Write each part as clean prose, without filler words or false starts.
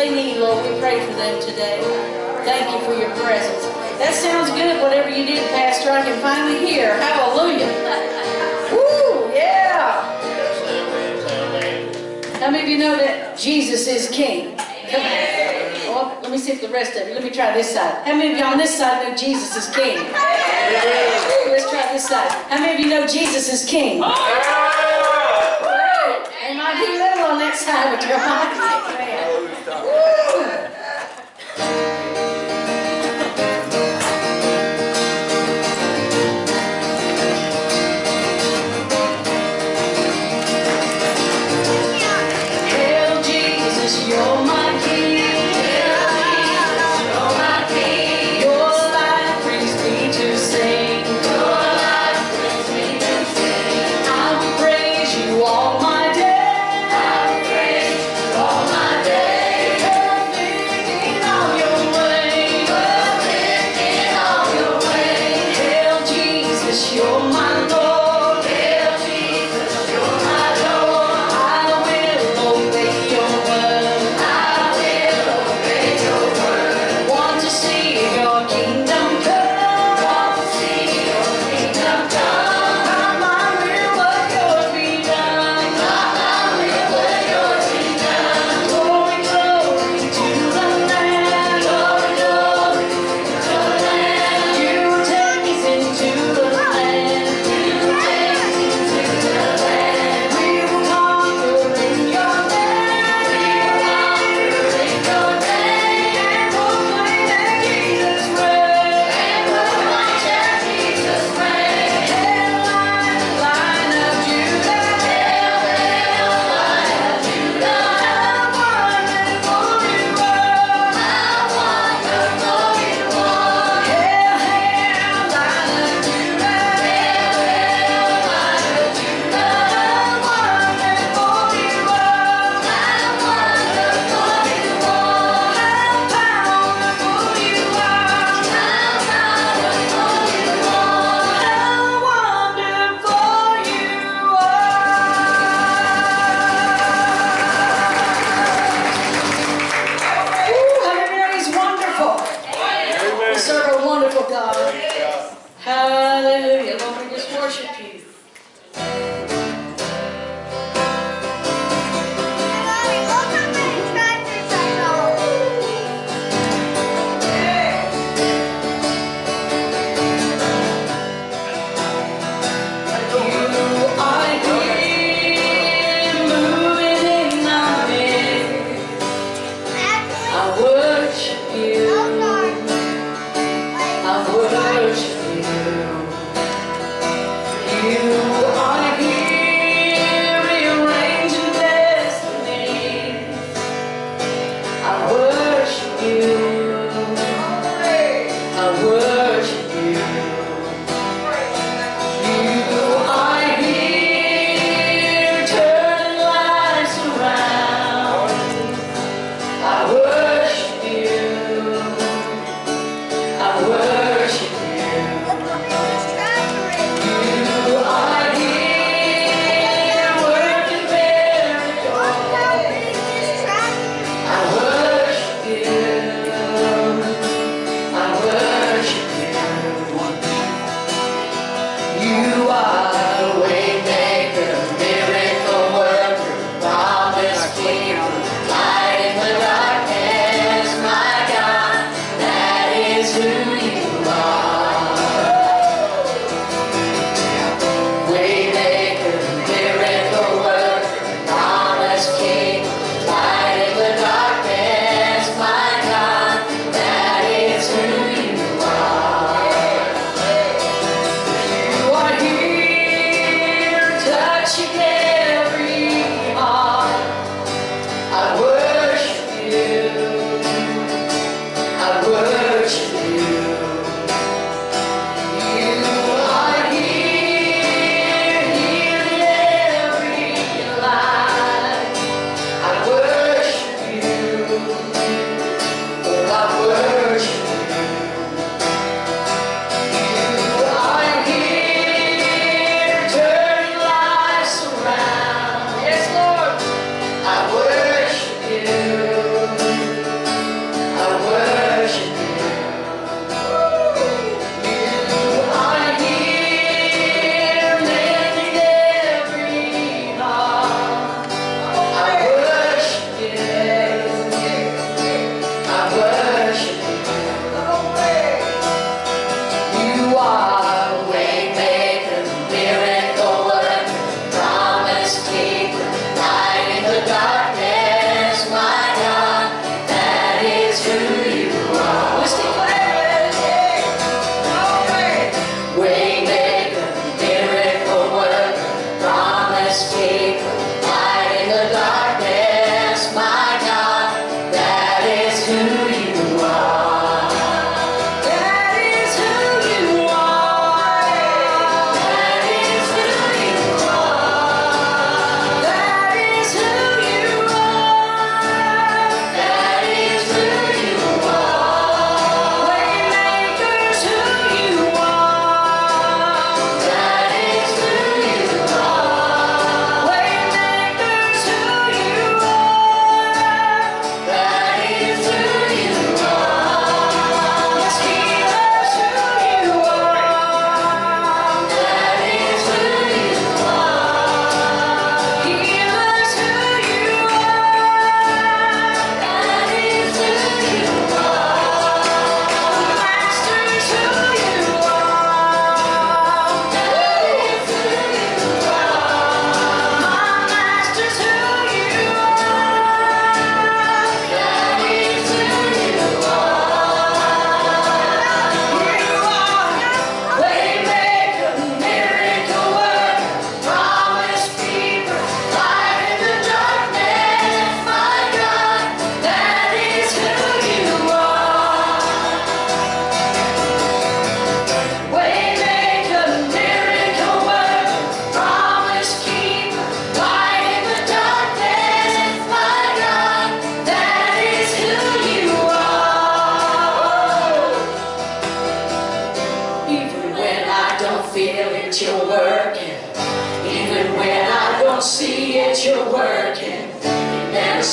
they need, Lord, we pray for them today. Thank you for your presence. That sounds good, whatever you did, Pastor. I can finally hear. Hallelujah. Woo, yeah. How many of you know that Jesus is King? Oh, let me see if the rest of you. Let me try this side. How many of you on this side know Jesus is King? Let's try this side. How many of you know Jesus is King? They might be little on that side, but you're high. You're my King. You're my King. Your life brings me to sing. Your life brings me to sing. I will praise you all my days. I will praise you all my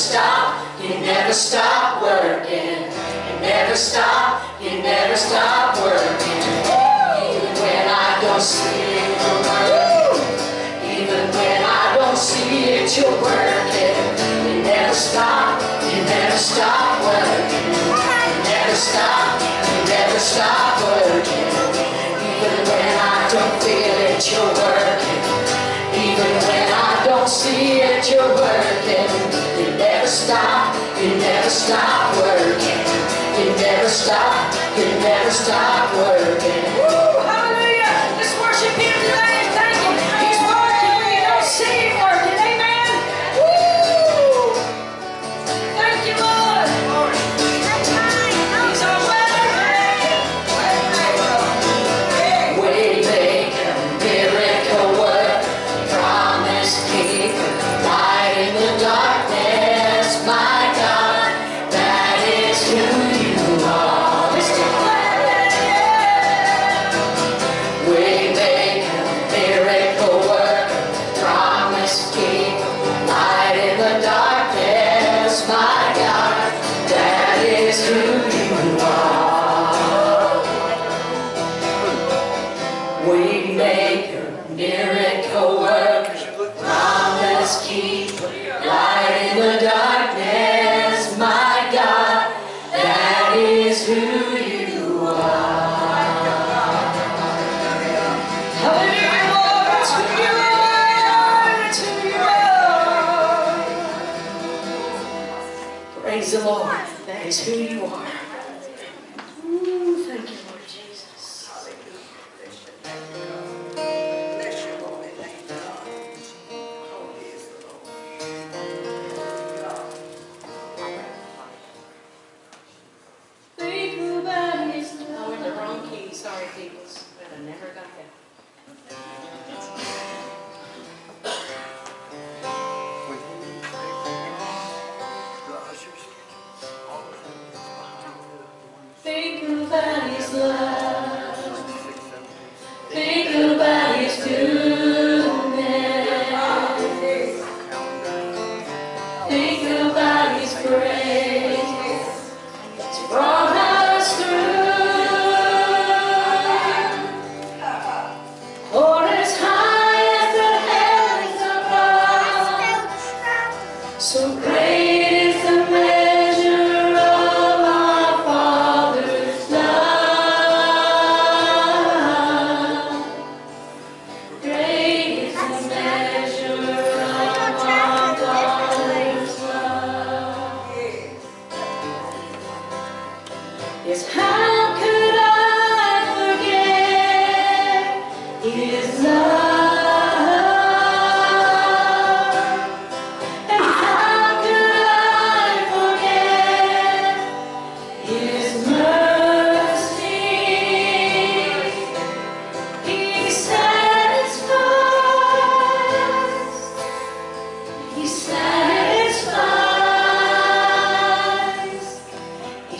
stop, you never stop working. You never stop, you never stop working. Even when I don't see it, you're working. Even when I don't see it, you're working. You never stop working. You never stop working. Even when I don't feel it, you're working. Even when I don't see it, you're working. You never stop working. You never stop working. Woo, hallelujah. Let's worship Him today and thank Him. He's working when you don't see Him working. Amen. Woo. Thank you, Lord. He's our waymaker, miracle worker, promise keeper, light in the darkness, my God, that is who you are. Let's declare it, yeah. Waymaker, miracle worker, promise keeper, light in the darkness, my God, that is who you are. Waymaker, miracle worker, promise keeper, light in the darkness, my God, that is who you are. Hallelujah, Lord, that's who you are, that's who you are. Praise the Lord, that is who you are. Ooh, thank you, Lord Jesus. Think about His love. Oh, we're in the wrong key. Sorry, people. But I never got that. Think about His love. Think about His goodness. Think about His grace. It's brought us through. For as high as the heavens above, so great is the measure of our Father's love. Great is the measure of our Father's love. Yes, how could I forget His love? And how could I forget His mercy? He satisfies. He satisfies. He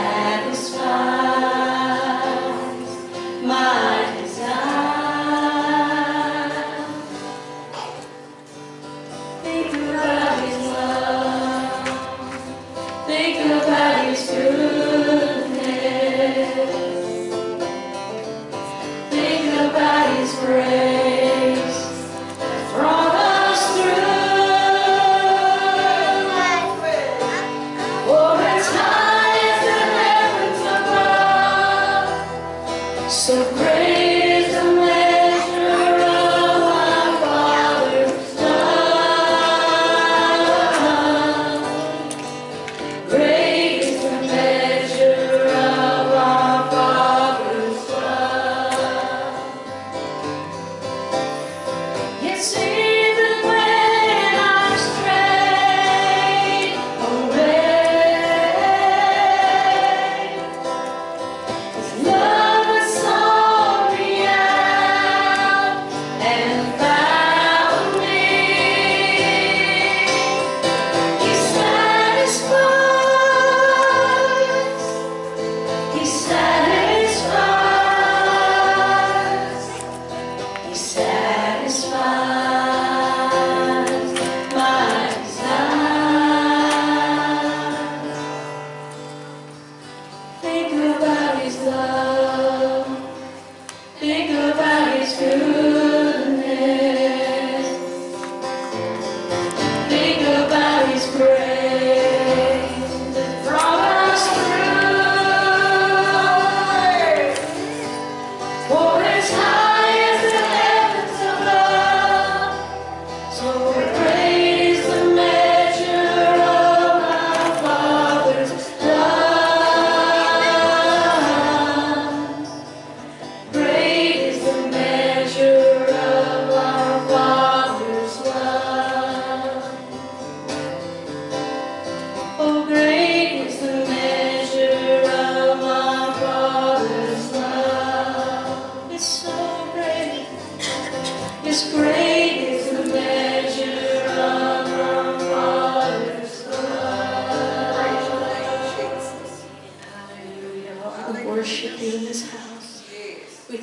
satisfies my desire. Think about His love. Think about His goodness. Think about His grace that brought us through. For as high as the heavens above, so great is the measure of our Father's love. Great is the measure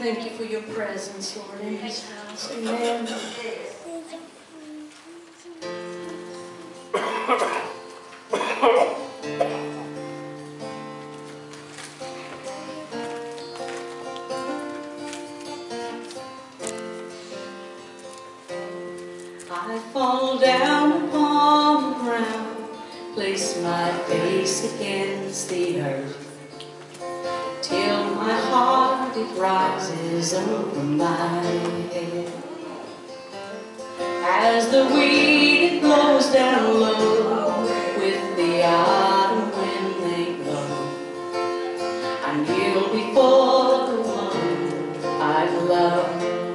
thank you for your presence, Lord, in this house. Amen. I fall down upon the ground, place my face against the earth, till my heart it rises over my head. As the wind it blows down low, with the autumn wind they blow, I kneel before the one I love.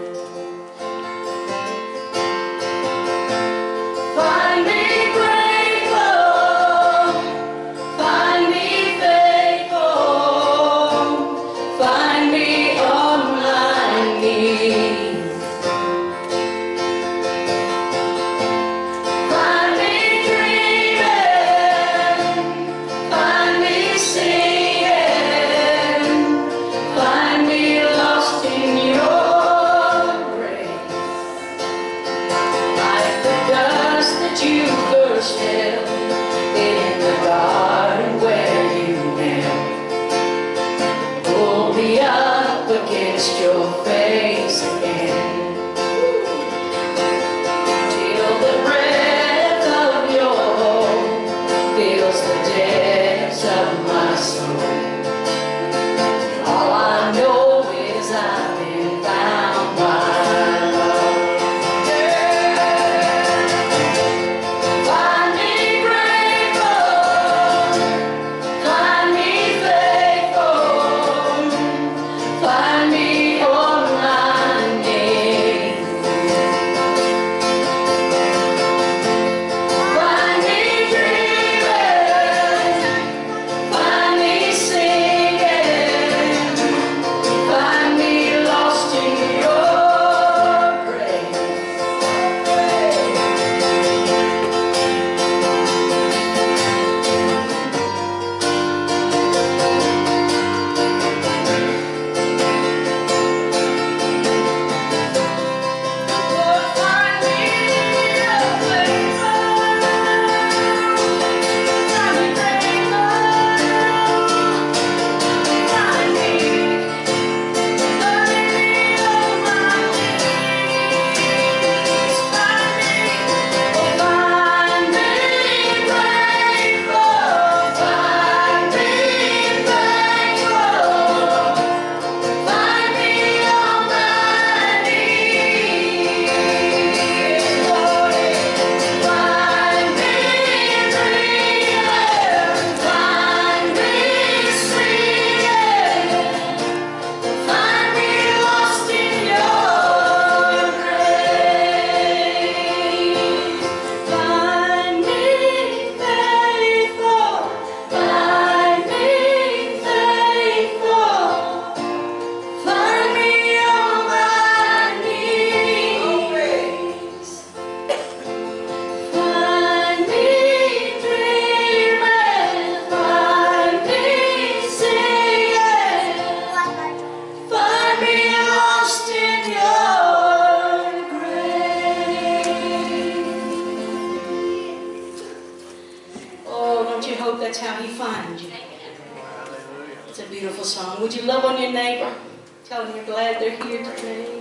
Would you love on your neighbor? Tell them you're glad they're here today.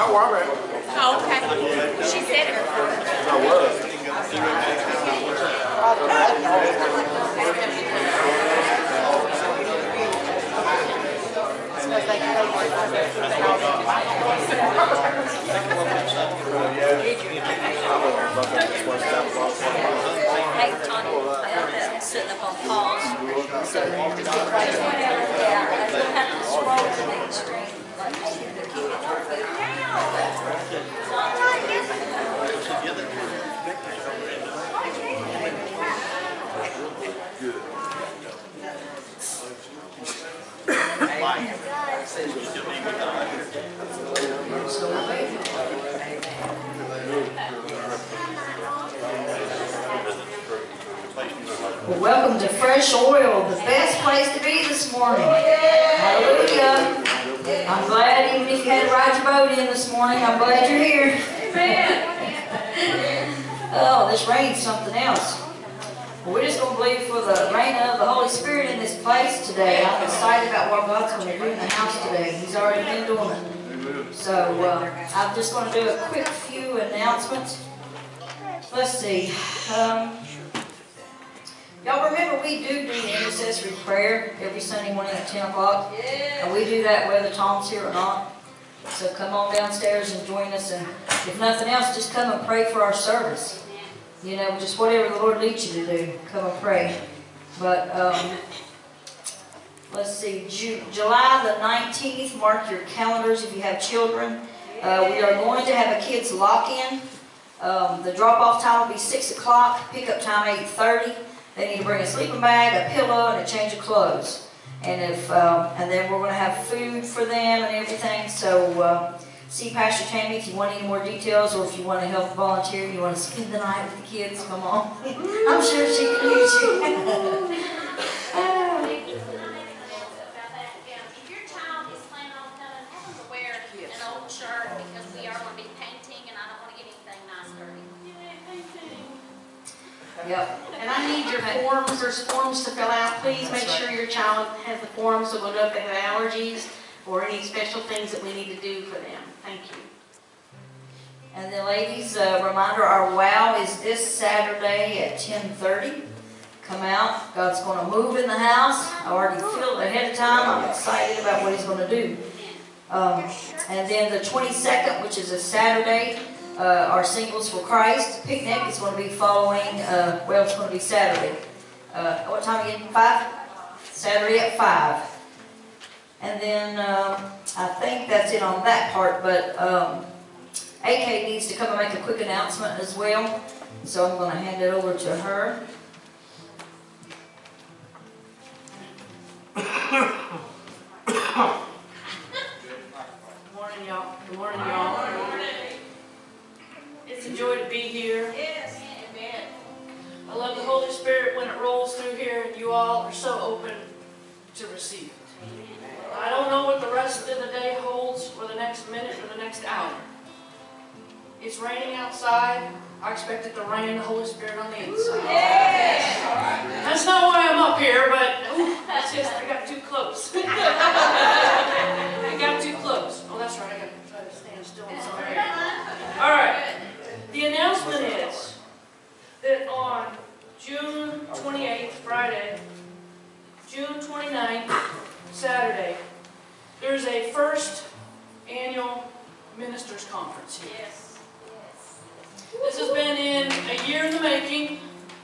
where I'm at. Oh, okay. She said it. I was. Hey, Tony, sitting up on pause. So, yeah, I don't have to scroll to the extreme. Like, to keep it on food. Well, welcome to Fresh Oil, the best place to be this morning. Hallelujah. I'm glad, even if you had to ride your boat in this morning, I'm glad you're here. Oh, this rain's something else. Well, we're just going to believe for the rain of the Holy Spirit in this place today. I'm excited about what God's going to do in the house today. He's already been doing it. So I'm just going to do a quick few announcements. Let's see. Y'all remember we do intercessory prayer every Sunday morning at 10 o'clock? And we do that whether Tom's here or not. So come on downstairs and join us. And if nothing else, just come and pray for our service. You know, just whatever the Lord leads you to do, come and pray. But let's see, July the 19th, mark your calendars if you have children. We are going to have a kids lock-in. The drop-off time will be 6 o'clock, pick-up time 8:30. They need to bring a sleeping bag, a pillow, and a change of clothes. And then we're going to have food for them and everything. So see Pastor Tammy if you want any more details, or if you want to help volunteer, you want to spend the night with the kids, come on. I'm sure she can use you. If your child is planning on coming, have them to wear an old shirt, because we are going to be painting and I don't want to get anything nice dirty. Yep. And I need your forms. There's forms to fill out. Please make sure your child has the forms so we'll know if they have allergies or any special things that we need to do for them. Thank you. And then ladies, reminder, our WOW is this Saturday at 10:30. Come out. God's going to move in the house. I already feel it ahead of time. I'm excited about what He's going to do. And then the 22nd, which is a Saturday, our Singles for Christ picnic is going to be following, well, it's going to be Saturday. What time again? 5? Saturday at 5. And then I think that's it on that part, but AK needs to come and make a quick announcement as well. So I'm going to hand it over to her. Good morning, y'all. Good morning, y'all. It's a joy to be here. Yes. Amen. I love the Holy Spirit when it rolls through here, and you all are so open to receive it. I don't know what the rest of the day holds, or the next minute, or the next hour. It's raining outside. I expect it to rain the Holy Spirit on the inside. Yes. That's not why I'm up here, but that's just, I got too close. I got too close. Oh, that's right. I got to try to stand still in some area. All right. The announcement is that on June 28th, Friday, June 29th, Saturday, there's a first annual ministers conference here. Yes. This has been in a year in the making.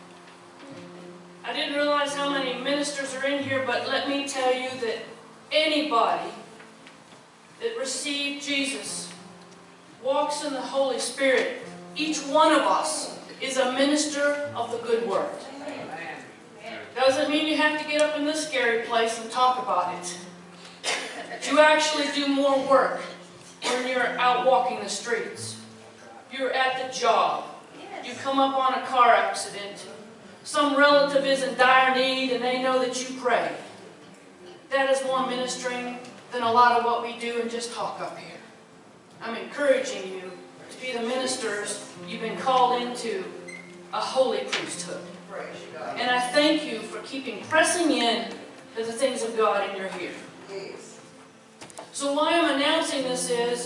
I didn't realize how many ministers are in here, but let me tell you that anybody that received Jesus walks in the Holy Spirit. Each one of us is a minister of the good word. Doesn't mean you have to get up in this scary place and talk about it. You actually do more work when you're out walking the streets. You're at the job. You come up on a car accident. Some relative is in dire need and they know that you pray. That is more ministering than a lot of what we do and just talk up here. I'm encouraging you to be the ministers you've been called into, a holy priesthood. And I thank you for keeping pressing in to the things of God, and you're here. So why I'm announcing this is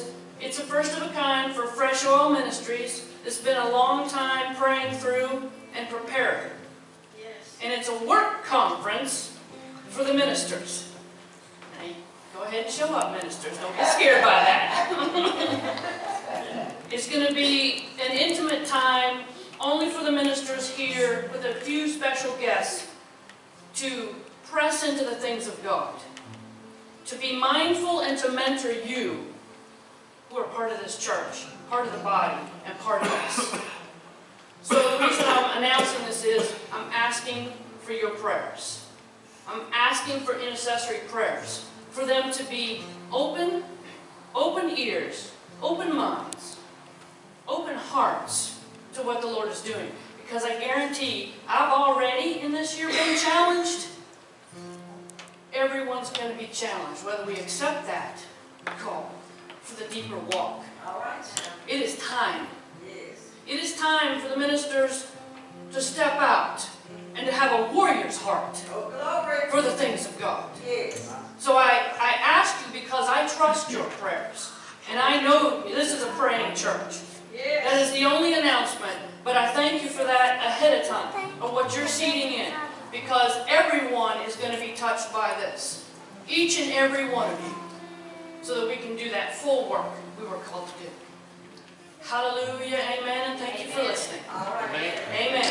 It's a first of a kind for Fresh Oil Ministries. It's been a long time praying through and preparing. And it's a work conference for the ministers. Now, go ahead and show up, ministers. Don't be scared by that. It's going to be an intimate time only for the ministers here with a few special guests to press into the things of God, to be mindful and to mentor you who are part of this church, part of the body, and part of us. So the reason I'm announcing this is I'm asking for your prayers. I'm asking for intercessory prayers, for them to be open ears, open minds, open hearts to what the Lord is doing. Because I guarantee I've already in this year been challenged. Everyone's going to be challenged, whether we accept that call for the deeper walk. All right. It is time. Yes. It is time for the ministers to step out and to have a warrior's heart Oh, glory. for the things of God. Yes. So I ask you because I trust your prayers. And I know this is a praying church. Yes. That is the only announcement. But I thank you for that ahead of time, of what you're seeding in. Because everyone is going to be touched by this. Each and every one of you. So that we can do that full work we were called to do. Hallelujah, amen, and thank you for listening. Amen. Amen.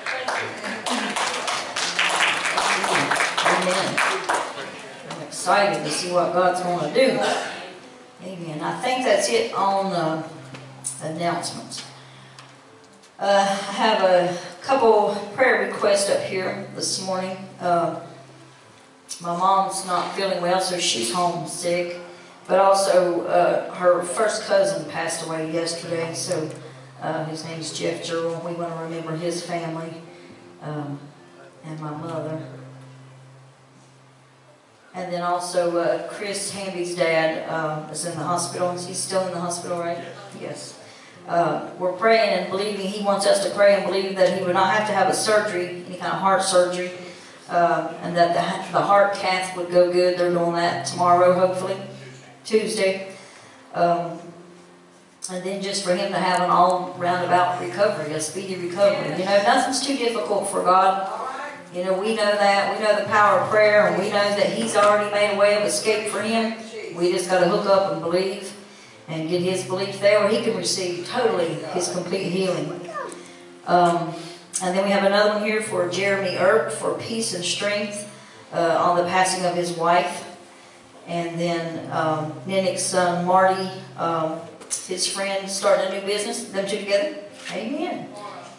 Amen. I'm excited to see what God's going to do. Amen. I think that's it on announcements. I have a couple prayer requests up here this morning. My mom's not feeling well, so she's home sick. But also, her first cousin passed away yesterday, so his name's Jeff Gerald. We want to remember his family and my mother. And then also, Chris Hamby's dad is in the hospital. He's still in the hospital, right? Yes. We're praying and believing. He wants us to pray and believe that he would not have to have a surgery, any kind of heart surgery, and that the heart cath would go good. They're doing that tomorrow, hopefully. Tuesday, and then just for him to have an all roundabout recovery, a speedy recovery. You know, nothing's too difficult for God. You know, we know that. We know the power of prayer, and we know that He's already made a way of escape for him. We just got to hook up and believe and get his belief there where he can receive totally his complete healing. And then we have another one here for Jeremy Earp for peace and strength on the passing of his wife. And then Ninick's son, Marty, his friend, starting a new business. Them two together. Amen.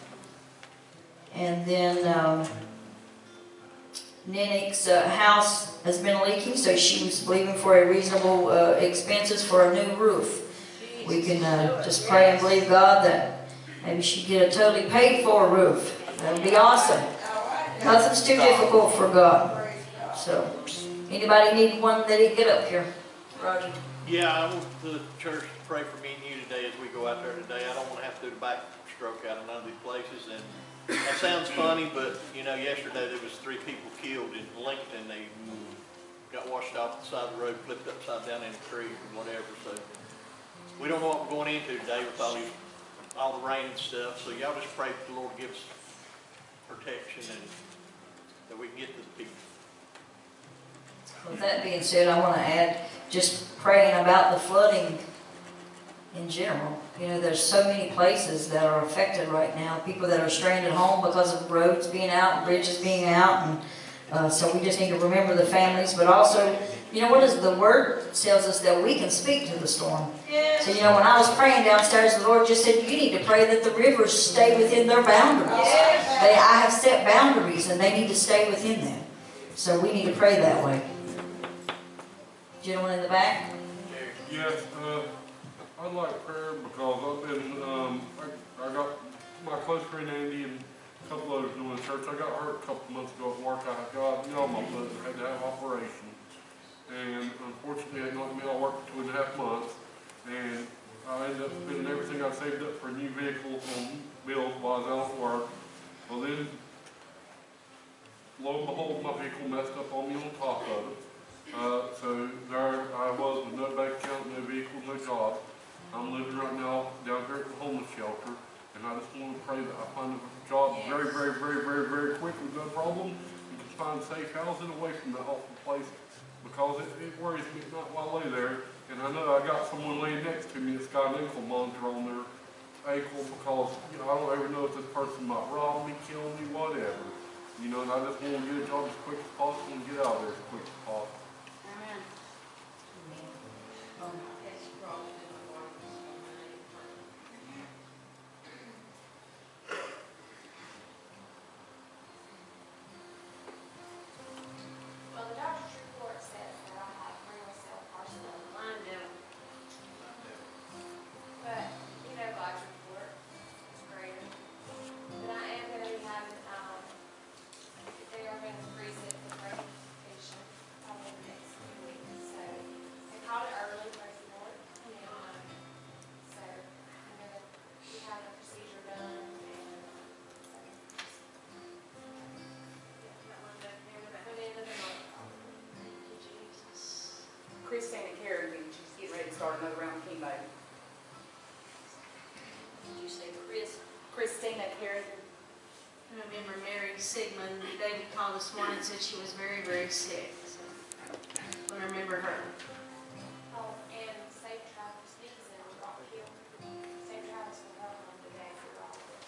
And then Ninick's house has been leaking, so she was believing for a reasonable expenses for a new roof. We can just pray and believe God that maybe she'd get a totally paid for roof. That would be awesome. Nothing's too difficult for God. So. Anybody need one that he get up here? Roger. Yeah, I want the church to pray for me and you today as we go out there today. I don't want to have to do the backstroke out of none of these places. And that sounds funny, but you know, yesterday there was 3 people killed in Lincoln. They got washed off the side of the road, flipped upside down in a creek or whatever. So we don't know what we're going into today with all the rain and stuff. So y'all just pray that the Lord gives protection and that we can get to the people. With that being said, I want to add just praying about the flooding in general. You know, there's so many places that are affected right now. People that are stranded home because of roads being out and bridges being out. And so we just need to remember the families. But also, you know, what is the Word tells us that we can speak to the storm. Yes. So, you know, when I was praying downstairs, the Lord just said, you need to pray that the rivers stay within their boundaries. Yes. I have set boundaries and they need to stay within them. So we need to pray that way. Gentleman in the back? Yes, I'd like prayer because I've been, I got my close friend Andy and a couple others doing church. I got hurt a couple months ago at work. I got on my foot and had to have an operation. And unfortunately, I had not been able to work for 2.5 months. And I ended up spending everything I saved up for a new vehicle on bills while I was out of work. Well then, lo and behold, my vehicle messed up on me on top of it. So there I was with no bank account, no vehicle, no job. I'm living right now down here at the homeless shelter, and I just want to pray that I find a job very, very, very, very, very quickly, no problem, and just find safe housing away from that awful place, because it worries me at night while I lay there, and I know I got someone laying next to me that's got an ankle monitor on their ankle, because, you know, I don't ever know if this person might rob me, kill me, whatever. You know, and I just want to get a job as quick as possible and get out of there as quick as possible. Amen. Well, the doctor's report says that I have renal cell carcinoma. Mine do. But, you know, God's report is greater. But I am going to be having, they are going to freeze it for radiation probably the next few weeks. So they called it early, praise the Lord. And, so I'm going to be having a procedure done and, for the end of the month. Thank you, Jesus. Christina Carrigan, she's getting ready to start another round of chemo. Did you say Chris? Christina Carrigan. I remember Mary Sigmund, David called this morning and said she was very, very sick. So I remember her. Oh, and safe travels, Nikki's in Rock Hill. Safe travels for her on the day for Rock Hill.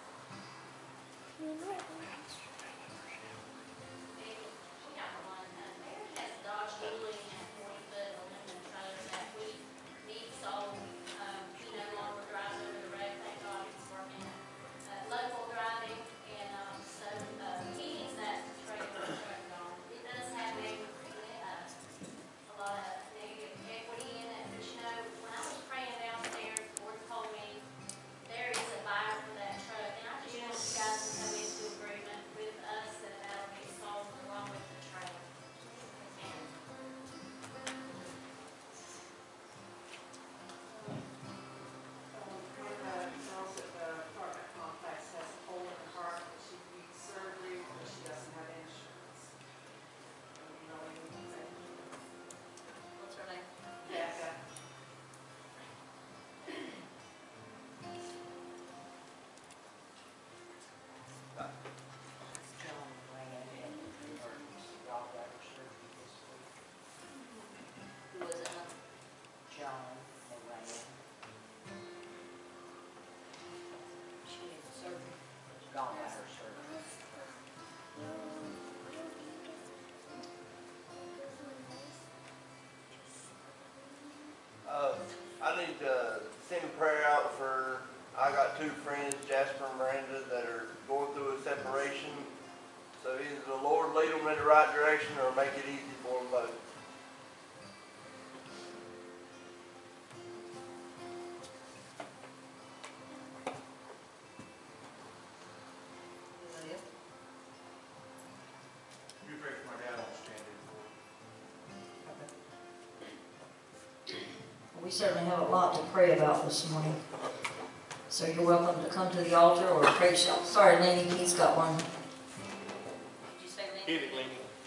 She got one, Mary has Dodge Dually and 40-foot aluminum trailer that we need sold. She no longer drives over the road, thank God it's working. Local driving, and, so, he needs that trailer truck gone. It does have a lot of negative equity in it, but you know, when I was praying downstairs, the Lord told me there is a buyer for that truck, and I just want you guys to come into agreement with us that that'll be sold along with the trailer. And One of the girls at the apartment complex has a hole in her heart, and she needs surgery, but she doesn't have insurance. You know, What's her name? Becca. Who was it? Huh? John Moran, She needs surgery. gallbladder surgery. I need to send a prayer out for, I got two friends, Jasper and Miranda, that are going through a separation. So either the Lord lead them in the right direction or make it easy for them both. Anybody else? You pray for my dad, I'll stand in for We certainly have a lot to pray about this morning. So you're welcome to come to the altar or pray. Sorry, Lenny, he's got one. Did you say Lenny? Hit it, Lenny.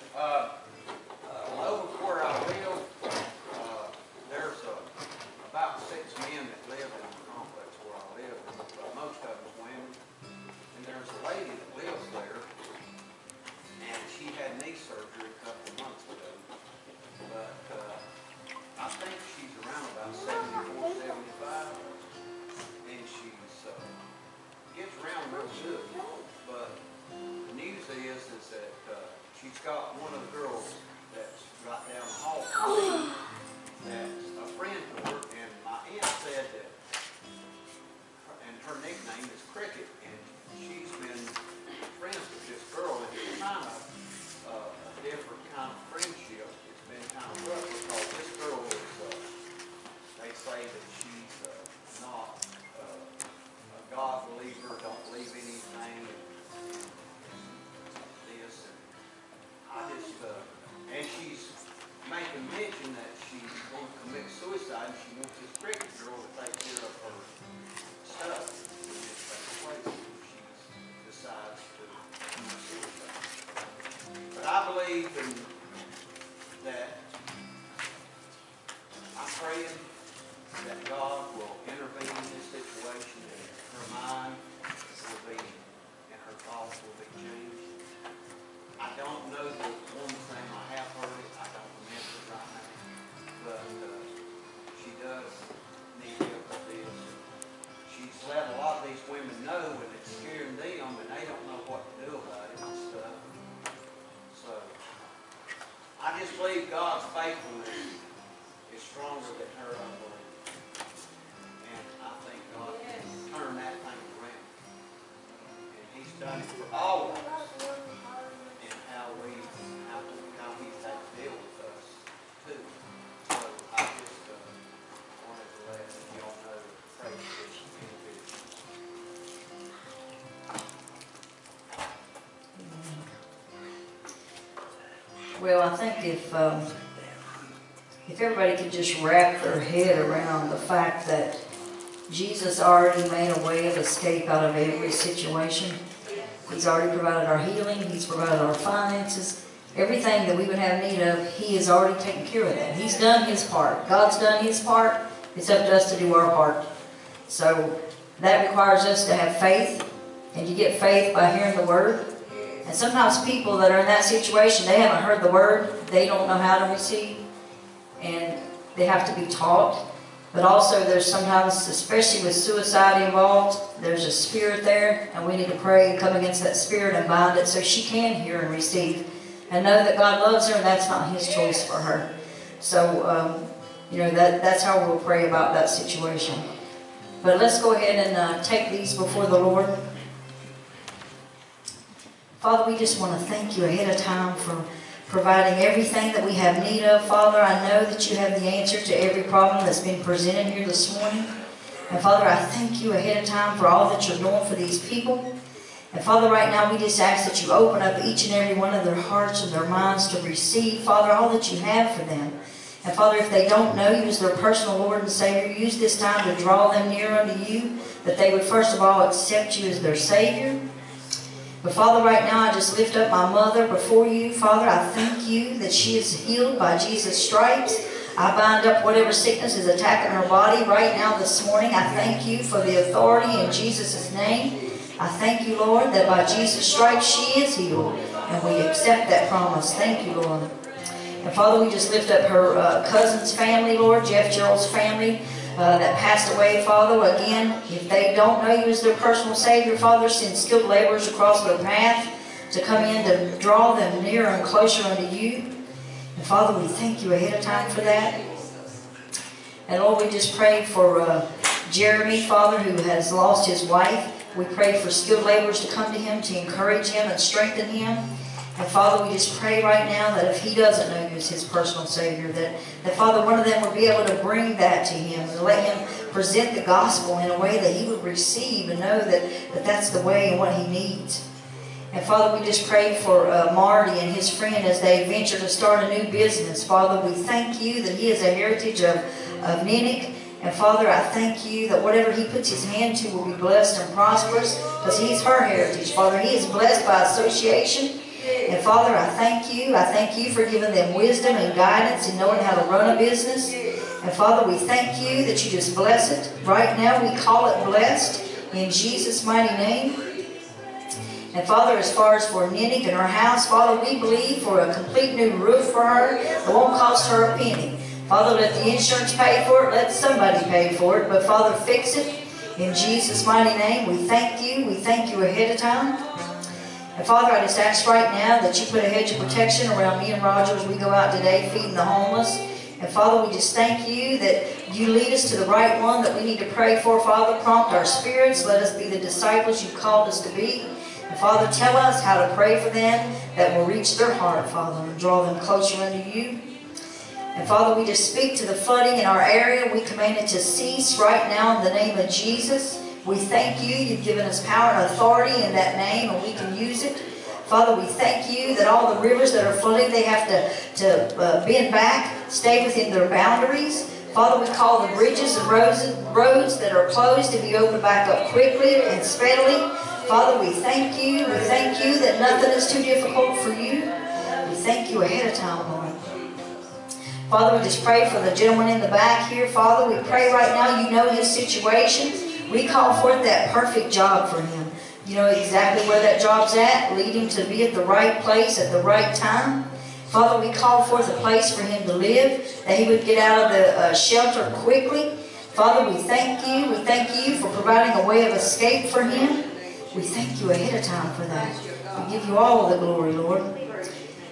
Over where I live, there's about 6 men that live in the complex where I live, but most of them's women. And there's a lady that lives there, and she had knee surgery a couple of months ago. But I think she's around about 74, 75, and she's gets around real good. But the news is that she's got one of the girls that's right down the hall from me that's a friend to her, and my aunt said that, and her nickname is Cricket, and she's been friends with this girl, and it's kind of a different kind of friendship. It's been kind of rough because this girl is, they say that she's not a God believer, don't believe anything, this, and I just, and she's making mention that she's going to commit suicide, and she wants this Cricket girl to take care of her stuff. And it's that place where she decides to commit suicide. But I believe that I'm praying that God will believe God's faithfulness is stronger than her unbelief. And I think God can turn that thing around. And He's done it for all of us. And how He's had to deal with us too. So I just wanted to let y'all know to pray for this individual. Well, I think if everybody could just wrap their head around the fact that Jesus already made a way of escape out of every situation. He's already provided our healing. He's provided our finances. Everything that we would have need of, He has already taken care of that. He's done His part. God's done His part. It's up to us to do our part. So that requires us to have faith. And you get faith by hearing the Word. And sometimes people that are in that situation, they haven't heard the Word. They don't know how to receive. And they have to be taught. But also there's sometimes, especially with suicide involved, there's a spirit there. And we need to pray and come against that spirit and bind it so she can hear and receive. And know that God loves her and that's not His choice for her. So, you know, that's how we'll pray about that situation. But let's go ahead and take these before the Lord. Father, we just want to thank You ahead of time for providing everything that we have need of. Father, I know that You have the answer to every problem that's been presented here this morning. And Father, I thank You ahead of time for all that You're doing for these people. And Father, right now we just ask that You open up each and every one of their hearts and their minds to receive, Father, all that You have for them. And Father, if they don't know You as their personal Lord and Savior, use this time to draw them near unto You, that they would first of all accept You as their Savior. But Father, right now I just lift up my mother before You. Father, I thank You that she is healed by Jesus' stripes. I bind up whatever sickness is attacking her body right now this morning. I thank You for the authority in Jesus' name. I thank You, Lord, that by Jesus' stripes she is healed. And we accept that promise. Thank You, Lord. And Father, we just lift up her cousin's family, Lord, Jeff Gerald's family. That passed away, Father. Again, if they don't know You as their personal Savior, Father, send skilled laborers across their path to come in to draw them nearer and closer unto You. And Father, we thank You ahead of time for that. And Lord, we just pray for Jeremy, Father, who has lost his wife. We pray for skilled laborers to come to him, to encourage him and strengthen him. And Father, we just pray right now that if he doesn't know You as his personal Savior, that Father, one of them would be able to bring that to him and let him present the gospel in a way that he would receive and know that that's the way and what he needs. And Father, we just pray for Marty and his friend as they venture to start a new business. Father, we thank You that he is a heritage of Ninick. And Father, I thank You that whatever he puts his hand to will be blessed and prosperous because he's her heritage. Father, he is blessed by association. And Father, I thank You. I thank You for giving them wisdom and guidance in knowing how to run a business. And Father, we thank You that You just bless it. Right now we call it blessed in Jesus' mighty name. And Father, as far as for Ninick and her house, Father, we believe for a complete new roof for her. It won't cost her a penny. Father, let the insurance pay for it. Let somebody pay for it. But Father, fix it in Jesus' mighty name. We thank You. We thank You ahead of time. And Father, I just ask right now that You put a hedge of protection around me and Roger as we go out today feeding the homeless. And Father, we just thank You that You lead us to the right one that we need to pray for. Father, prompt our spirits. Let us be the disciples You've called us to be. And Father, tell us how to pray for them that will reach their heart, Father, and draw them closer unto You. And Father, we just speak to the flooding in our area. We command it to cease right now in the name of Jesus. We thank You. You've given us power and authority in that name, and we can use it. Father, we thank You that all the rivers that are flooding, they have to bend back, stay within their boundaries. Father, we call the bridges and roads that are closed to be opened back up quickly and speedily. Father, we thank You. We thank You that nothing is too difficult for You. We thank You ahead of time, Lord. Father, we just pray for the gentleman in the back here. Father, we pray right now You know his situation. We call forth that perfect job for him. You know exactly where that job's at. Lead him to be at the right place at the right time. Father, we call forth a place for him to live, that he would get out of the shelter quickly. Father, we thank You. We thank You for providing a way of escape for him. We thank You ahead of time for that. We give You all the glory, Lord.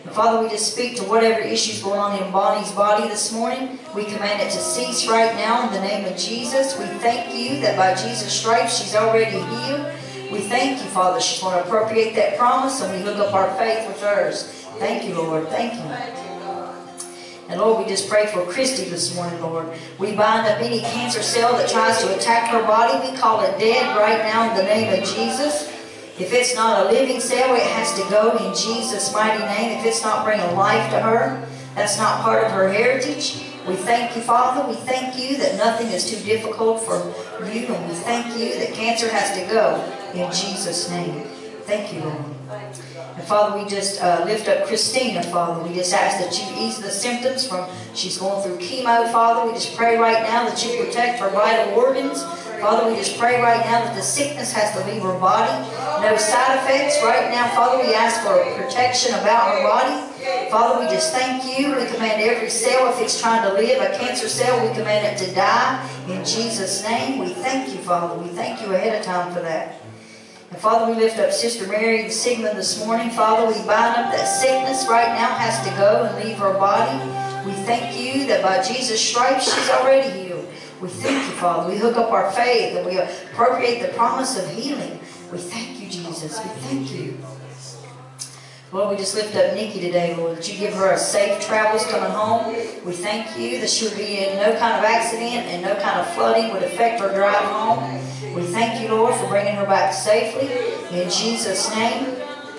And Father, we just speak to whatever issues going on in Bonnie's body this morning. We command it to cease right now in the name of Jesus. We thank you that by Jesus' stripes she's already healed. We thank you, Father. She's going to appropriate that promise, and we hook up our faith with hers. Thank you, Lord. Thank you. And Lord, we just pray for Christy this morning, Lord. We bind up any cancer cell that tries to attack her body. We call it dead right now in the name of Jesus. If it's not a living cell, it has to go in Jesus' mighty name. If it's not bringing life to her, that's not part of her heritage. We thank you, Father. We thank you that nothing is too difficult for you. And we thank you that cancer has to go in Jesus' name. Thank you, Lord. And Father, we just lift up Christina, Father. We just ask that you ease the symptoms from she's going through chemo, Father. We just pray right now that you protect her vital organs. Father, we just pray right now that the sickness has to leave her body. No side effects. Right now, Father, we ask for protection about her body. Father, we just thank you. We command every cell, if it's trying to live, a cancer cell, we command it to die. In Jesus' name, we thank you, Father. We thank you ahead of time for that. And Father, we lift up Sister Mary Sigmund this morning. Father, we bind up that sickness right now has to go and leave her body. We thank you that by Jesus' stripes she's already healed. We thank you, Father. We hook up our faith and we appropriate the promise of healing. We thank you, Jesus. We thank you. Lord, we just lift up Nikki today, Lord, that you give her a safe travels coming home. We thank you that she'll be in no kind of accident and no kind of flooding would affect her drive home. We thank you, Lord, for bringing her back safely in Jesus' name.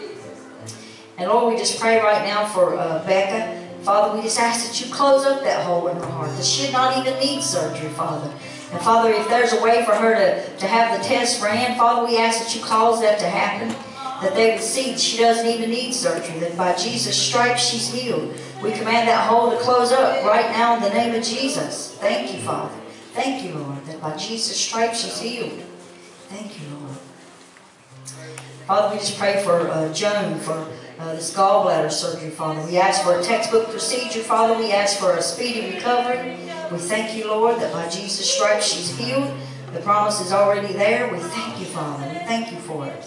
And Lord, we just pray right now for Becca. Father, we just ask that you close up that hole in her heart, that she not even need surgery, Father. And Father, if there's a way for her to have the test ran, Father, we ask that you cause that to happen, that they would see she doesn't even need surgery, that by Jesus' stripes she's healed. We command that hole to close up right now in the name of Jesus. Thank you, Father. Thank you, Lord, that by Jesus' stripes she's healed. Thank you, Lord. Father, we just pray for Joan for this gallbladder surgery, Father. We ask for a textbook procedure, Father. We ask for a speedy recovery. We thank you, Lord, that by Jesus' stripes she's healed. The promise is already there. We thank you, Father. We thank you for it.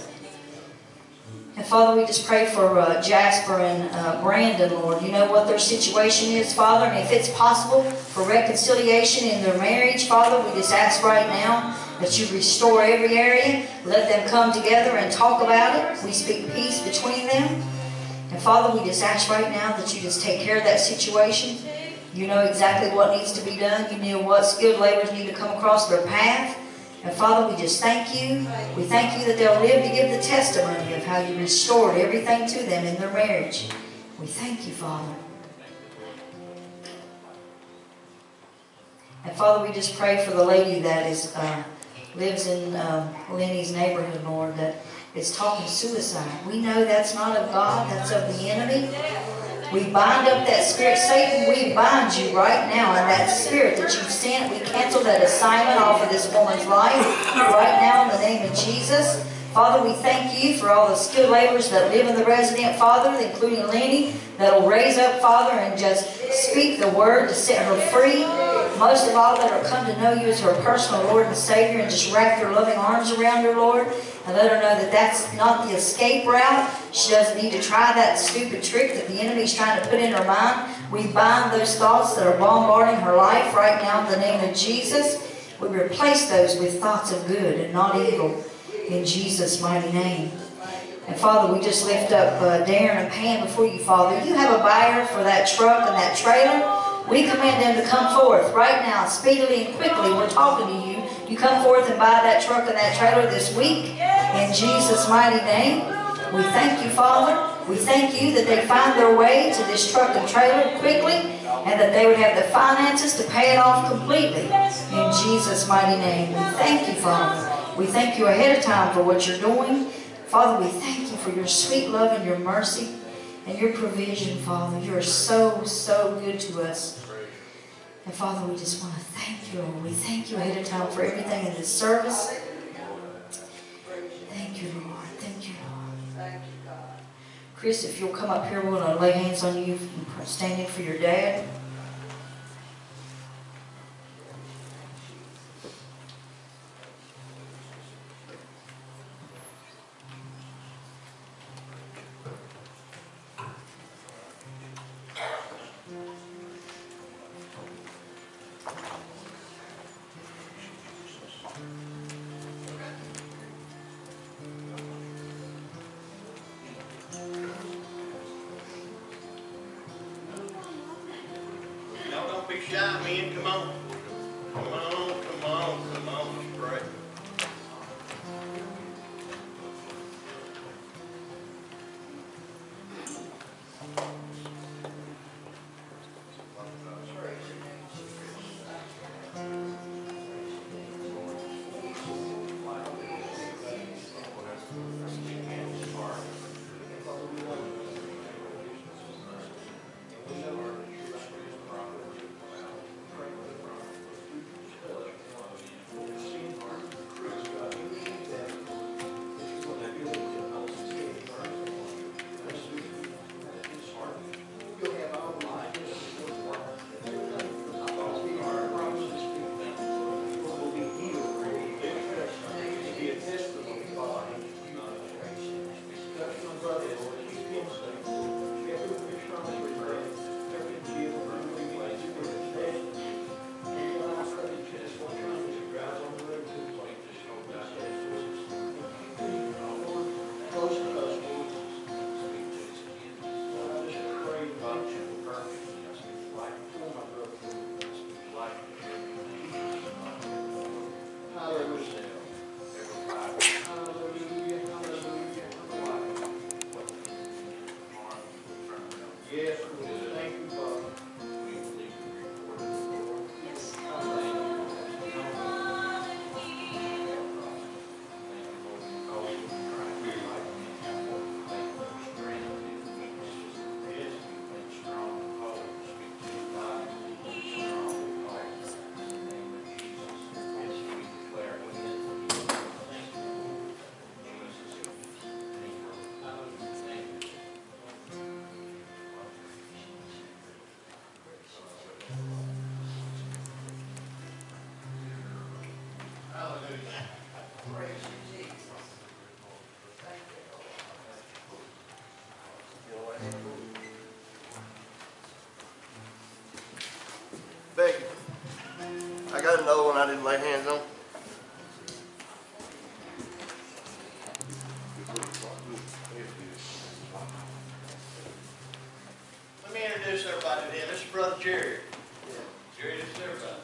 And Father, we just pray for Jasper and Brandon, Lord. You know what their situation is, Father. And if it's possible for reconciliation in their marriage, Father, we just ask right now that you restore every area. Let them come together and talk about it. We speak peace between them. And Father, we just ask right now that you just take care of that situation. You know exactly what needs to be done. You know what skilled laborers need to come across their path. And Father, we just thank you. We thank you that they'll live to give the testimony of how you restored everything to them in their marriage. We thank you, Father. And Father, we just pray for the lady that is lives in Lenny's neighborhood, Lord, that is talking suicide. We know that's not of God, that's of the enemy. We bind up that spirit. Satan, we bind you right now, and that spirit that you've sent, we cancel that assignment off of this woman's life right now in the name of Jesus. Father, we thank you for all the skilled laborers that live in the resident, Father, including Lenny, that will raise up, Father, and just speak the word to set her free. Most of all, let her come to know you as her personal Lord and Savior, and just wrap your loving arms around her, Lord, and let her know that that's not the escape route. She doesn't need to try that stupid trick that the enemy's trying to put in her mind. We bind those thoughts that are bombarding her life right now in the name of Jesus. We replace those with thoughts of good and not evil in Jesus' mighty name. And Father, we just lift up Darren and Pam before you, Father. You have a buyer for that truck and that trailer. We command them to come forth right now, speedily and quickly. We're talking to you. You come forth and buy that truck and that trailer this week in Jesus' mighty name. We thank you, Father. We thank you that they find their way to this truck and trailer quickly, and that they would have the finances to pay it off completely in Jesus' mighty name. We thank you, Father. We thank you ahead of time for what you're doing. Father, we thank you for your sweet love and your mercy and your provision, Father. You are so, so good to us. And Father, we just want to thank you, Lord. We thank you ahead of time for everything in this service. Thank you, Lord. Thank you, Lord. Chris, if you'll come up here, we're going to lay hands on you and stand in for your dad. be shy, men. Come on. Come on, come on, come on. Let's pray. Becky, I got another one I didn't lay hands on. Let me introduce everybody to him. This is Brother Jerry. Jerry, this is everybody.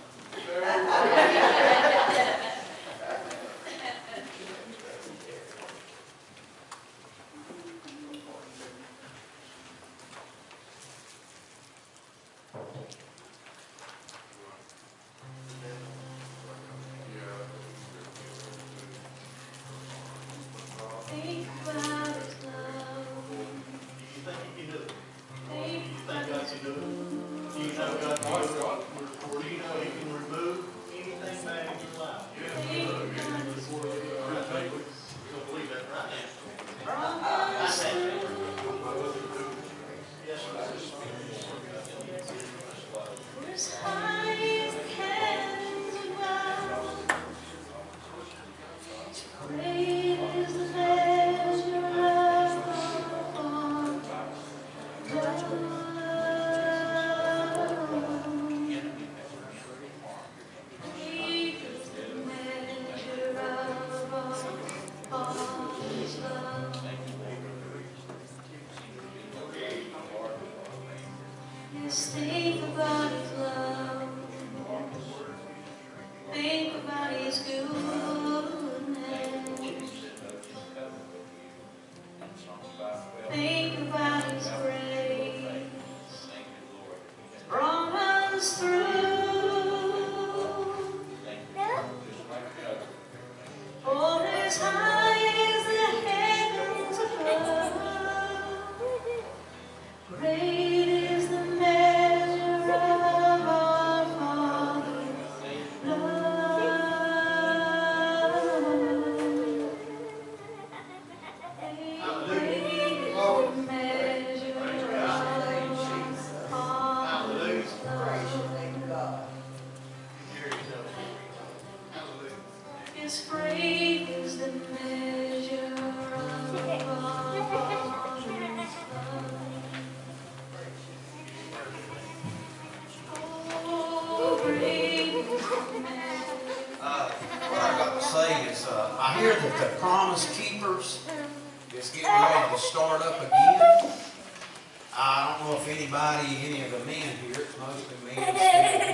Think about his love. Think about his goodness. Think about his grace. Brought us through. For as high as the heavens above, great is the measure of our Father's love. Great is the measure of our Father's love. His great is the measure of our Father's love. Oh, great is the measure. What I got to say is, I hear that the Promise Keepers is getting ready to start up again. I don't know if anybody, any of the men here, it's mostly men, still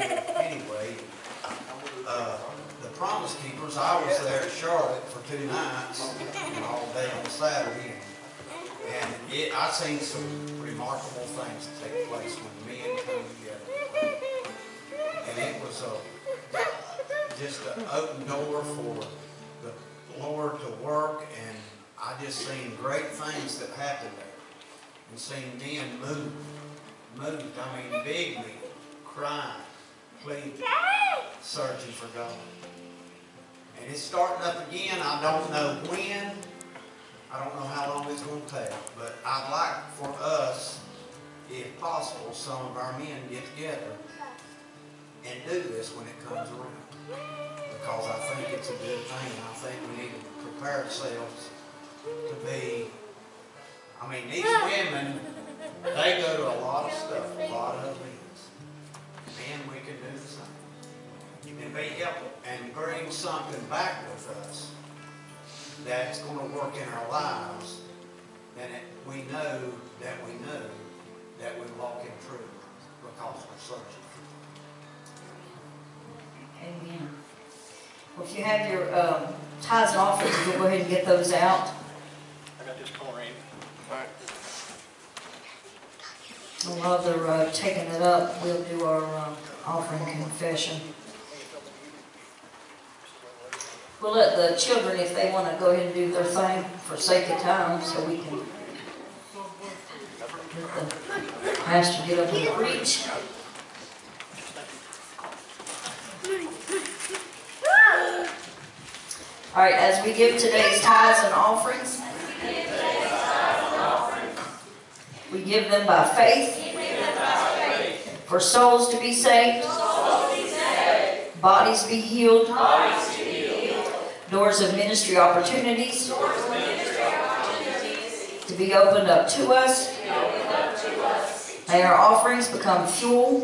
Promise Keepers. I was there in Charlotte for 2 nights and all day on Saturday. And I seen some remarkable things take place when men come together. And it was just an open door for the Lord to work, and I just seen great things that happened there. And seen men moved, I mean big men, crying, pleading, searching for God. And it's starting up again. I don't know when. I don't know how long it's going to take. But I'd like for us, if possible, some of our men get together and do this when it comes around. Because I think it's a good thing. I think we need to prepare ourselves to be, I mean, these women, they go to a lot of stuff, a lot of events. Men, we can do the same. And be helpful and bring something back with us that's going to work in our lives, and we know that we walk in truth because we're searching for God. Amen. Well, if you have your tithes and offerings, you'll go ahead and get those out. I got this corner in. While they're taking it up, we'll do our offering confession. We'll let the children, if they want to go ahead and do their thing for sake of time, so we can let the pastor get up and preach. All right, as we give today's tithes and offerings, we give them by faith, for souls to be saved, bodies be healed, doors of ministry opportunities to be opened up to us. May our offerings become fuel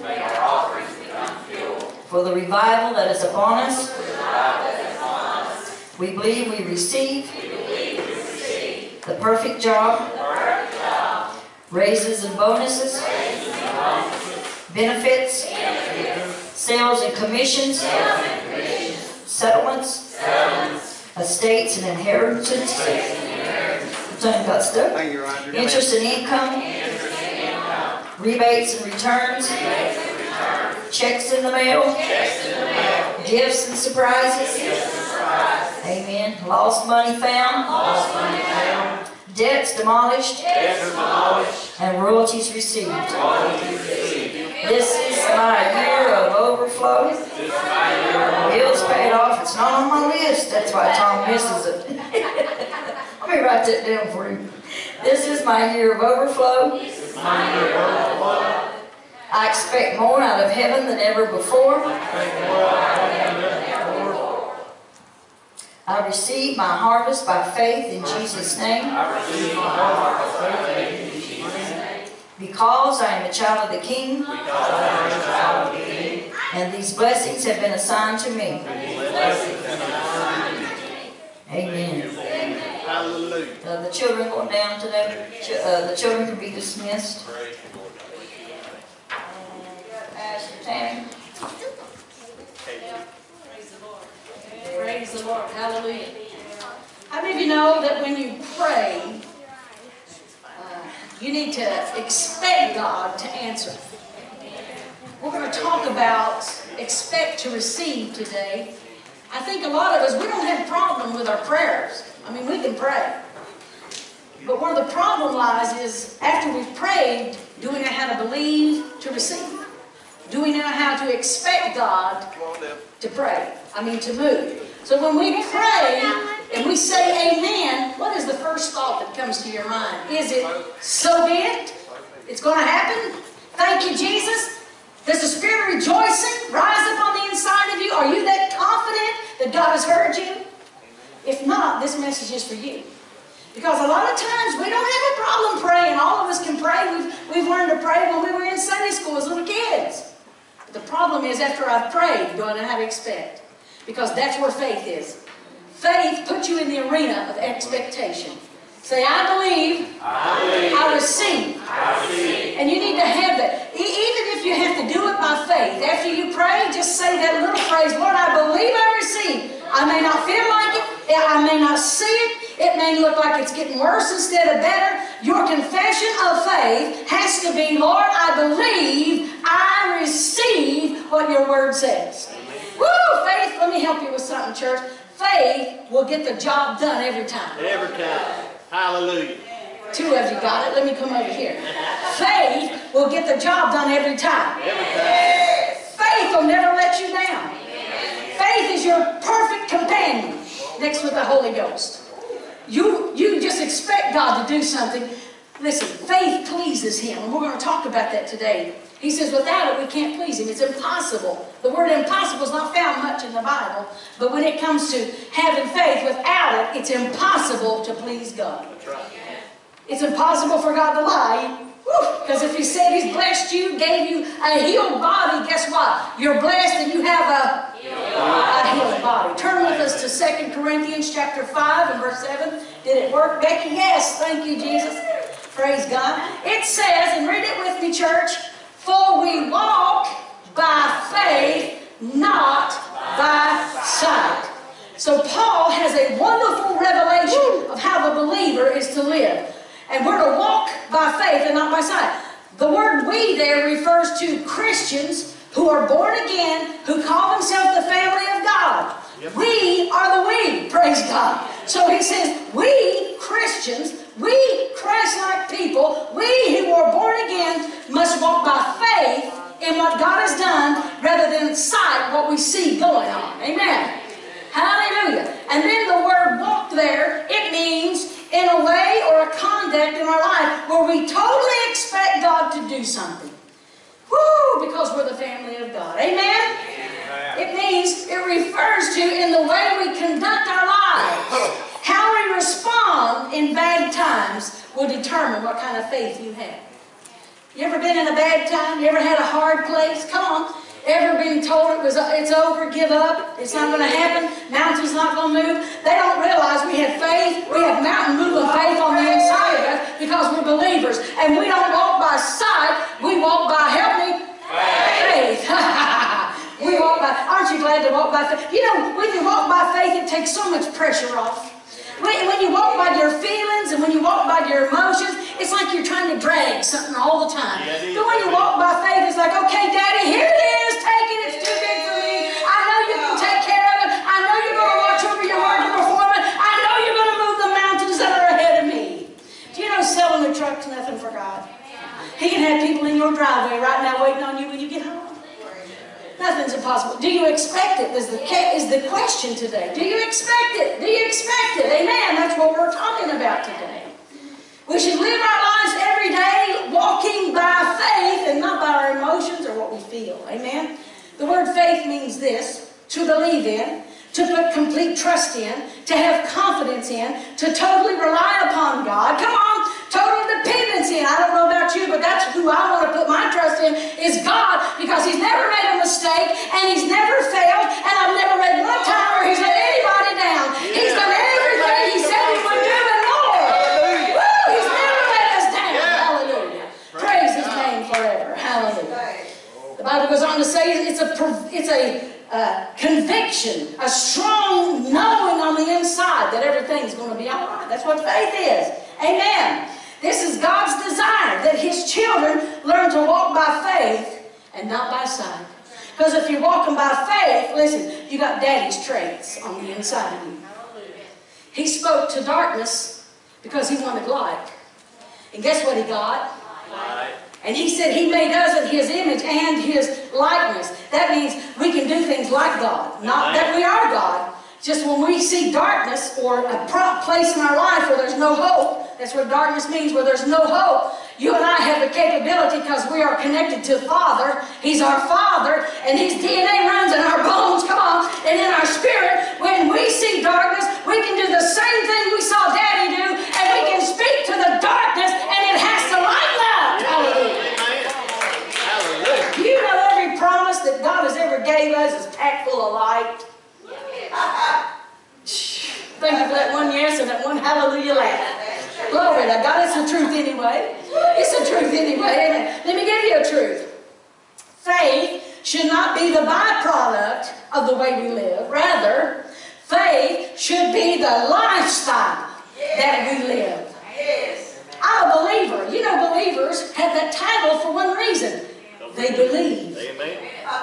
for the revival that is upon us. We believe we receive the perfect job, raises and bonuses, benefits, sales and commissions, settlements, estates and inheritances, interest and income, rebates and returns, checks in the mail, gifts and surprises. Amen. Lost money found, debts demolished, and royalties received. This is my year of overflow. Bills paid off. It's not on my list. That's why Tom misses it. Let me write that down for you. This is my year of overflow. I expect more out of heaven than ever before. I receive my harvest by faith in Jesus' name. Because I am a child of the King, and these blessings have been assigned to me. Amen. Hallelujah. The children going down today. The children can be dismissed. Pastor Tammy. Praise the Lord. Hallelujah. How many of you know that when you pray, you need to expect God to answer? We're going to talk about expect to receive today. I think a lot of us, we don't have a problem with our prayers. I mean, we can pray. But where the problem lies is after we've prayed, do we know how to believe to receive? Do we know how to expect God to pray? To move. So when we pray and we say amen, what is the first thought that comes to your mind? Is it, so be it? It's going to happen? Thank you, Jesus. Does the spirit of rejoicing rise up on the inside of you? Are you that confident that God has heard you? If not, this message is for you. Because a lot of times we don't have a problem praying. All of us can pray. We've learned to pray when we were in Sunday school as little kids. But the problem is after I've prayed, do I know how to expect? Because that's where faith is. Faith puts you in the arena of expectation. Say, I believe, I receive. And you need to have that. Even if you have to do it by faith, after you pray, just say that little phrase, Lord, I believe I receive. I may not feel like it. I may not see it. It may look like it's getting worse instead of better. Your confession of faith has to be, Lord, I believe, I receive what your word says. Woo! Faith, let me help you with something, church. Faith will get the job done every time. Every time. Hallelujah. Two of you got it. Let me come over here. Faith will get the job done every time. Every time. Faith will never let you down. Faith is your perfect companion next with the Holy Ghost. You just expect God to do something. Listen, faith pleases Him, and we're going to talk about that today. He says without it we can't please Him. It's impossible. The word impossible is not found much in the Bible, but when it comes to having faith, without it, it's impossible to please God. That's right. It's impossible for God to lie. Because if He said He's blessed you, gave you a healed body, guess what? You're blessed and you have a healed body. Turn with us to 2 Corinthians chapter 5 and verse 7. Did it work, Becky? Yes. Thank you, Jesus. Praise God. It says, and read it with me, church, for we walk by faith, not by sight. So Paul has a wonderful revelation of how the believer is to live. And we're to walk by faith and not by sight. The word we there refers to Christians who are born again, who call themselves the family of God. Yep. We are the we, praise God. So he says, we Christians, we Christ-like people, we who are born again must walk by faith in what God has done rather than sight what we see going on. Amen. Hallelujah. And then the word walk there, it means in a way or a conduct in our life where we totally expect God to do something. Woo! Because we're the family of God. Amen? It means, it refers to in the way we conduct our lives. How we respond in bad times will determine what kind of faith you have. You ever been in a bad time? You ever had a hard place? Come on. Ever been told it's over, give up, it's not going to happen, mountain's not going to move? They don't realize we have faith, we have mountain moving faith on the inside of us because we're believers. And we don't walk by sight, we walk by, help me, faith. We walk by, aren't you glad to walk by faith? You know, when you walk by faith, it takes so much pressure off. When you walk by your feelings and when you walk by your emotions, it's like you're trying to drag something all the time. But when you walk by faith, it's like, okay, Daddy, here it is. Take it. It's too big for me. I know you can take care of it. I know you're going to watch over your word to perform it. I know you're going to move the mountains that are ahead of me. Do you know selling a truck's nothing for God? He can have people in your driveway right now waiting on you when you get home. Nothing's impossible. Do you expect it? Is the question today. Do you expect it? Do you expect it? Amen. That's what we're talking about today. We should live our lives every day walking by faith and not by our emotions or what we feel. Amen. The word faith means this: to believe in, to put complete trust in, to have confidence in, to totally rely upon God. Come on. Total dependence in. I don't know about you, but that's who I want to put my trust in, is God, because He's never made a mistake, and He's never failed, and I've never read one time where He's let anybody down. Yeah. He's done everything He said He would do and more. Hallelujah. Woo! He's never let us down. Yeah. Hallelujah. Praise His name forever. Hallelujah. The Bible goes on to say it's a conviction, a strong knowing on the inside that everything's going to be all right. That's what faith is. Amen. This is God's desire, that His children learn to walk by faith and not by sight. Because if you're walking by faith, listen, you got Daddy's traits on the inside of you. He spoke to darkness because He wanted light. And guess what He got? Light. And He said He made us in His image and His likeness. That means we can do things like God. Not that we are God. Just when we see darkness or a place in our life where there's no hope, that's what darkness means, where there's no hope. You and I have the capability because we are connected to Father. He's our Father, and His DNA runs in our bones, come on, and in our spirit. When we see darkness, we can do the same thing we saw Daddy do, and we can speak to the darkness, and it has to lighten up. Hallelujah. Hallelujah. You know every promise that God has ever gave us is packed full of light. Thank you for that one yes and that one hallelujah laugh. Glory to God. It's the truth anyway. It's the truth anyway. Amen. Let me give you a truth. Faith should not be the byproduct of the way we live. Rather, Faith should be the lifestyle that we live. I'm a believer. You know, believers have that title for one reason. They believe. Amen.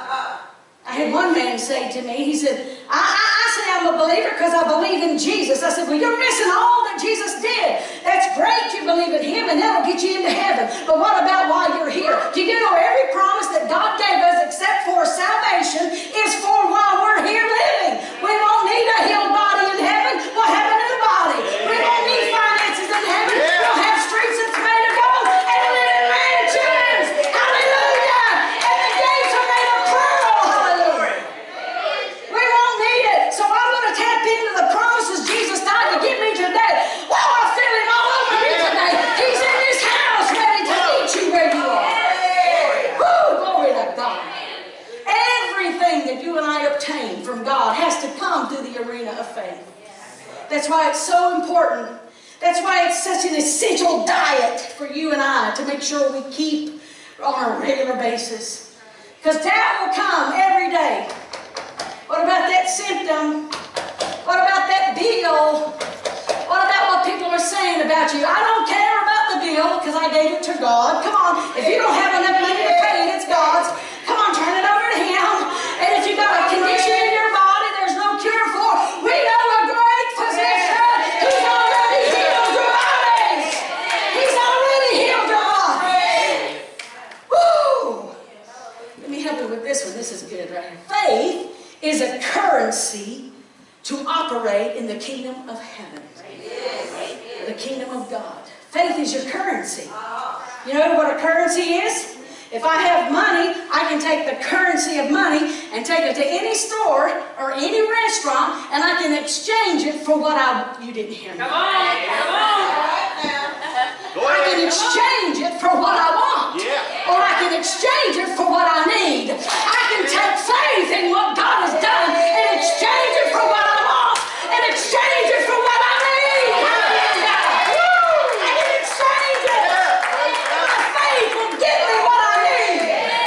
I had one man say to me, he said, I say I'm a believer because I believe in Jesus. I said, well, you're missing all that Jesus did. That's great you believe in Him, and that'll get you into heaven. But what about while you're here? Do you know every promise that God gave us except for salvation is for while we're here living? We won't need a healed body in heaven. We'll have a new body. We won't need finances in heaven. We'll have streets that's made of gold and live in mansions. Hallelujah! And the gates are made of pearl. Hallelujah! We won't need it. So I'm going to tap into the promises Jesus died to give me today. Wow, I feel Him all over me today. He's in this house ready to meet you where you are. Woo, glory to God. Everything that you and I obtain from God has to come through the arena of faith. That's why it's so important. That's why it's such an essential diet for you and I to make sure we keep on a regular basis. Because doubt will come every day. What about that symptom? What about that bill? What about what people are saying about you? I don't care about the bill because I gave it to God. Come on, if you don't have enough money to pay it, it's God's. Come on, turn it over to Him. And if you got a condition in your body there's no cure for, we know a great physician who's already healed your bodies. He's already healed your body. Woo! Let me help you with this one. This is good right here. Faith is a currency to operate in the kingdom of heaven. The kingdom of God. Faith is your currency. You know what a currency is? If I have money, I can take the currency of money and take it to any store or any restaurant, and I can exchange it for what you didn't hear me. Come on, come on. I can exchange it for what I want. Or I can exchange it for what I need. I can take faith in what God has done and exchange it for what I want and exchange it for what I need. I can exchange it. My faith will give me what I need.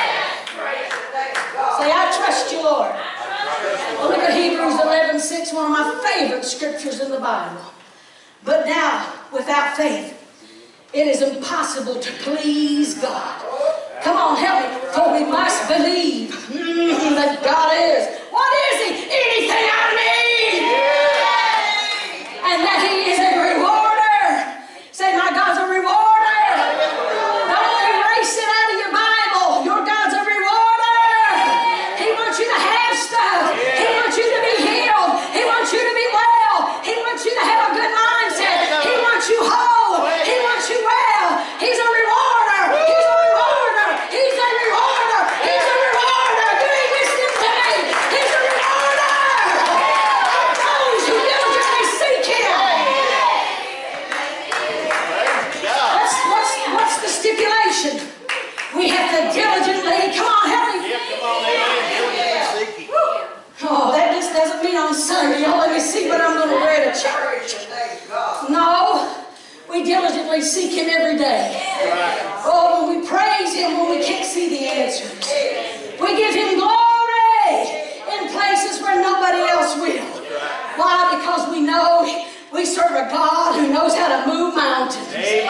Say, I trust you, Lord. Well, look at Hebrews 11:6, one of my favorite scriptures in the Bible. But now, without faith, it is impossible to please God. Come on, help me. For we must believe that God is. What is He? Anything I need. And that He is a rewarder. Say, my God's a rewarder. Don't erase it out of your Bible. Your God's a rewarder. He wants you to have stuff. He wants you to be healed. He wants you to be well. He wants you to have a good mindset. He wants you whole. He wants you well. He's a rewarder. He's a rewarder. He's a rewarder. He's a rewarder. You ain't listening to me. He's a rewarder of those who diligently seek Him. What's the stipulation? We have to diligently, come on, help me. Oh, that just doesn't mean on Sunday, y'all let me see what I'm going to wear to church. No, we diligently seek Him every day. Oh, when we praise Him when we can't see the answers. We give Him glory in places where nobody else will. Why? Because we know we serve a God who knows how to move mountains.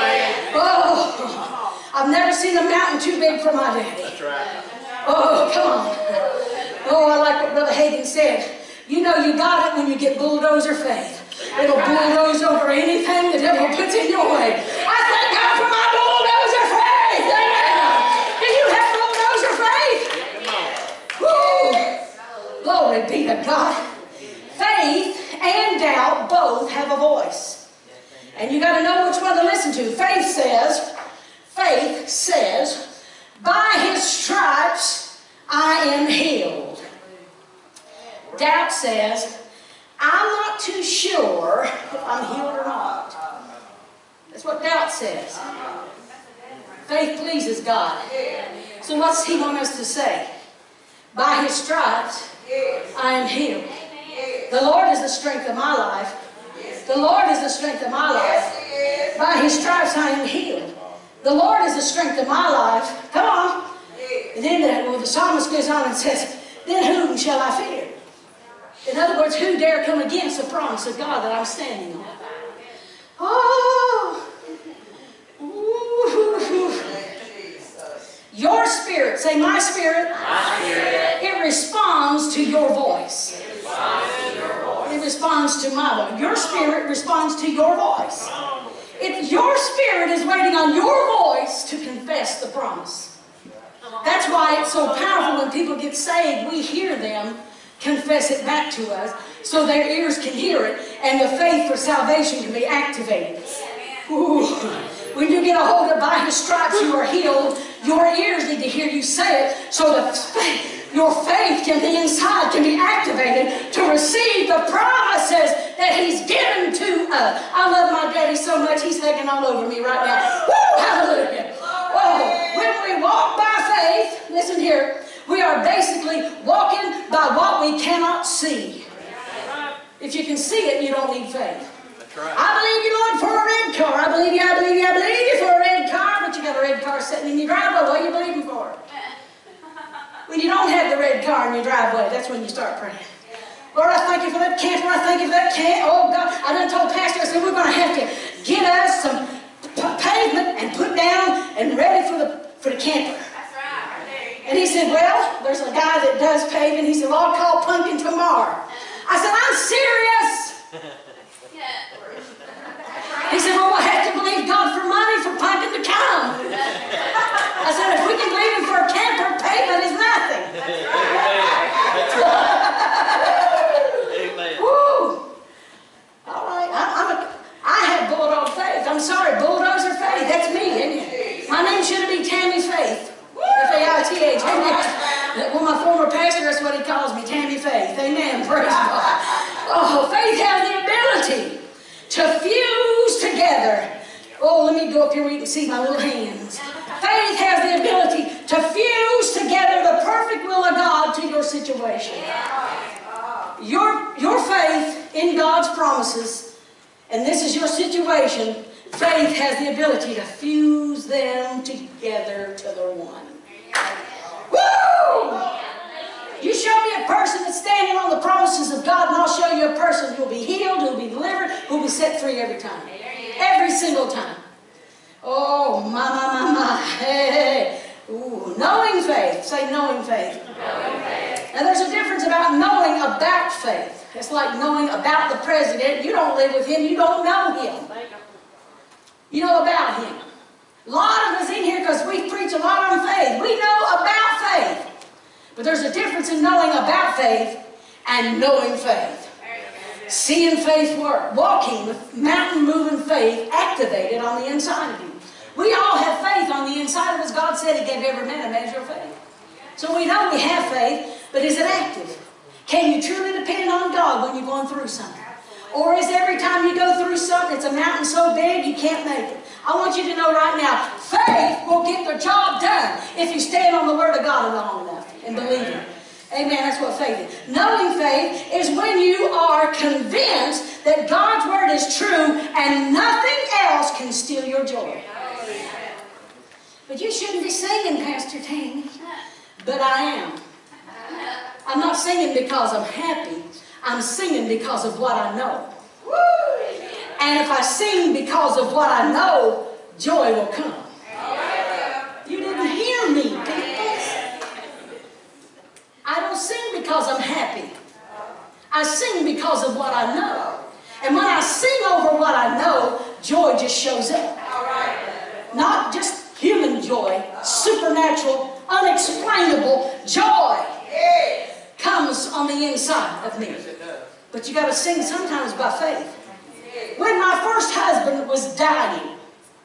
Oh, I've never seen a mountain too big for my daddy. That's right. Oh, come on. Oh, I like what Brother Hagin said. You know you got it when you get bulldozer faith. It'll bulldoze over anything the devil puts in your way. I thank God for my bulldozer faith. Do you have bulldozer faith? Woo! Glory be to God. Faith and doubt both have a voice. And you got to know which one to listen to. Faith says, by His stripes I am healed. Doubt says, I'm not too sure if I'm healed or not. That's what doubt says. Faith pleases God. So what's He want us to say? By His stripes I am healed. The Lord is the strength of my life. The Lord is the strength of my life. By His stripes I am healed. The Lord is the strength of my life. Come on. And then the psalmist goes on and says, then whom shall I fear? In other words, who dare come against the promise of God that I'm standing on? Oh! Ooh. Your spirit, say my spirit. My spirit. It responds to your voice. It responds to your voice. It responds to my voice. Your spirit responds to your voice. Your spirit is waiting on your voice to confess the promise. That's why it's so powerful when people get saved, we hear them confess it back to us so their ears can hear it and the faith for salvation can be activated. Ooh. When you get a hold of by His stripes you are healed, your ears need to hear you say it so that your faith can be inside, can be activated to receive the promises that He's given to us. I love my daddy so much, he's hanging all over me right now. Woo! Hallelujah! Whoa. When we walk by faith, listen here, we are basically walking by what we cannot see. If you can see it, you don't need faith. Right. I believe you, Lord, for a red car. I believe you for a red car, but you got a red car sitting in your driveway. What are you believing for? When you don't have the red car in your driveway, that's when you start praying. Lord, I thank you for that camper. I thank you for that camp. Oh, God. I done told Pastor, I said, we're going to have to get us some pavement and put down and ready for the camper. That's right. And he said, well, there's a guy that does paving. He said, well, I'll call Pumpkin tomorrow. I said, I'm serious. He said, well, we'll have to believe God for money for Pumpkin to come. I said, if we can believe Him for a camper, payment is nothing. That's right. Amen. Woo! All right, I have bulldog faith. I'm sorry, bulldozer faith. That's me, isn't it? My name should be Tammy Faith. F-A-I-T-H. Amen. Well, my former pastor, that's what he calls me, Tammy Faith. Amen. Praise God. Oh, faith has the ability to fuse together. Oh, let me go up here where you can see my little hands. Faith has the ability to fuse together the perfect will of God to your situation. Your faith in God's promises, and this is your situation, faith has the ability to fuse them together to the one. Woo! You show me a person that's standing on the promises of God, and I'll show you a person who will be healed, who will be delivered, who will be set free every time. Every single time. Oh, my. Hey, hey. Ooh, knowing faith. Say knowing faith. Knowing faith. Now there's a difference about knowing about faith. It's like knowing about the president. You don't live with him. You don't know him. You know about him. A lot of us in here, because we preach a lot on faith, we know about faith. But there's a difference in knowing about faith and knowing faith. Seeing faith work. Walking with mountain-moving faith activated on the inside of you. We all have faith on the inside of us. God said He gave every man a measure of faith. So we know we have faith, but is it active? Can you truly depend on God when you're going through something? Or is every time you go through something, it's a mountain so big you can't make it? I want you to know right now, faith will get the job done if you stand on the Word of God long enough and believe it. Amen. That's what faith is. Knowing faith is when you are convinced that God's Word is true and nothing else can steal your joy. But you shouldn't be singing, Pastor Tammy. But I am. I'm not singing because I'm happy. I'm singing because of what I know. And if I sing because of what I know, joy will come. You didn't hear me, people. I don't sing because I'm happy. I sing because of what I know. And when I sing over what I know, joy just shows up. Not just human joy, supernatural, unexplainable joy comes on the inside of me. But you got to sing sometimes by faith. When my first husband was dying,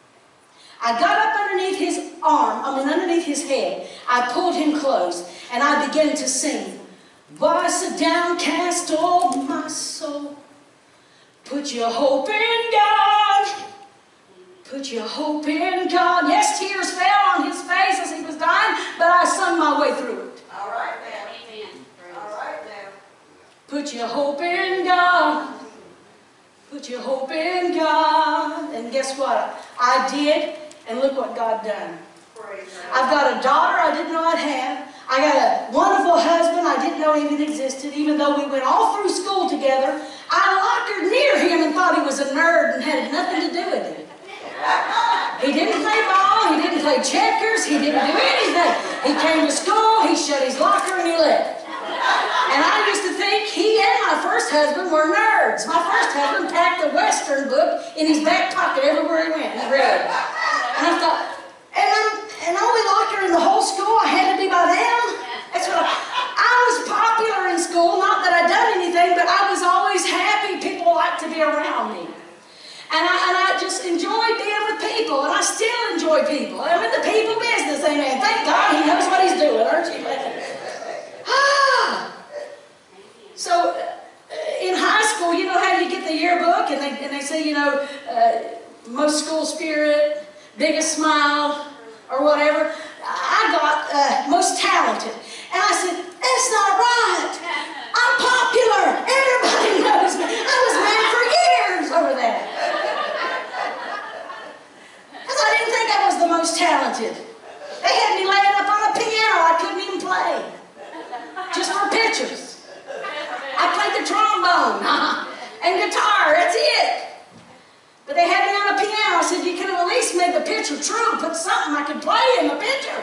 I got up underneath his arm, underneath his head. I pulled him close, and I began to sing. Why so downcast, oh my soul? Put your hope in God. Put your hope in God. Yes, tears fell on his face as he was dying, but I sung my way through it. All right now. Amen. All right now. Put your hope in God. Put your hope in God. And guess what? I did, and look what God done. I've got a daughter I didn't know I'd have. I got a wonderful husband I didn't didn't know even existed, even though we went all through school together. I lockered near him and thought he was a nerd and had nothing to do with it. He didn't play ball, he didn't play checkers, he didn't do anything. He came to school, he shut his locker and he left. And I used to think he and my first husband were nerds. My first husband packed a Western book in his back pocket everywhere he went. He read. And I thought, and only locker in the whole school, I had to be by them? That's what I was popular in school, not that I'd done anything, but I was always happy. People liked to be around me. And I just enjoyed being with people, and I still enjoy people. I'm in the people business, amen. Thank God he knows what he's doing, aren't you? So, in high school, you know how you get the yearbook, and they say, you know, most school spirit, biggest smile, or whatever. I got most talented. And I said, that's not right. I'm popular. Everybody knows me. I was mad for years over that. Because I didn't think I was the most talented. They had me laying up on a piano I couldn't even play. Just for pictures. I played the trombone and guitar, that's it. But they had me on a piano. I said, you could have at least made the picture true, put something I could play in the picture.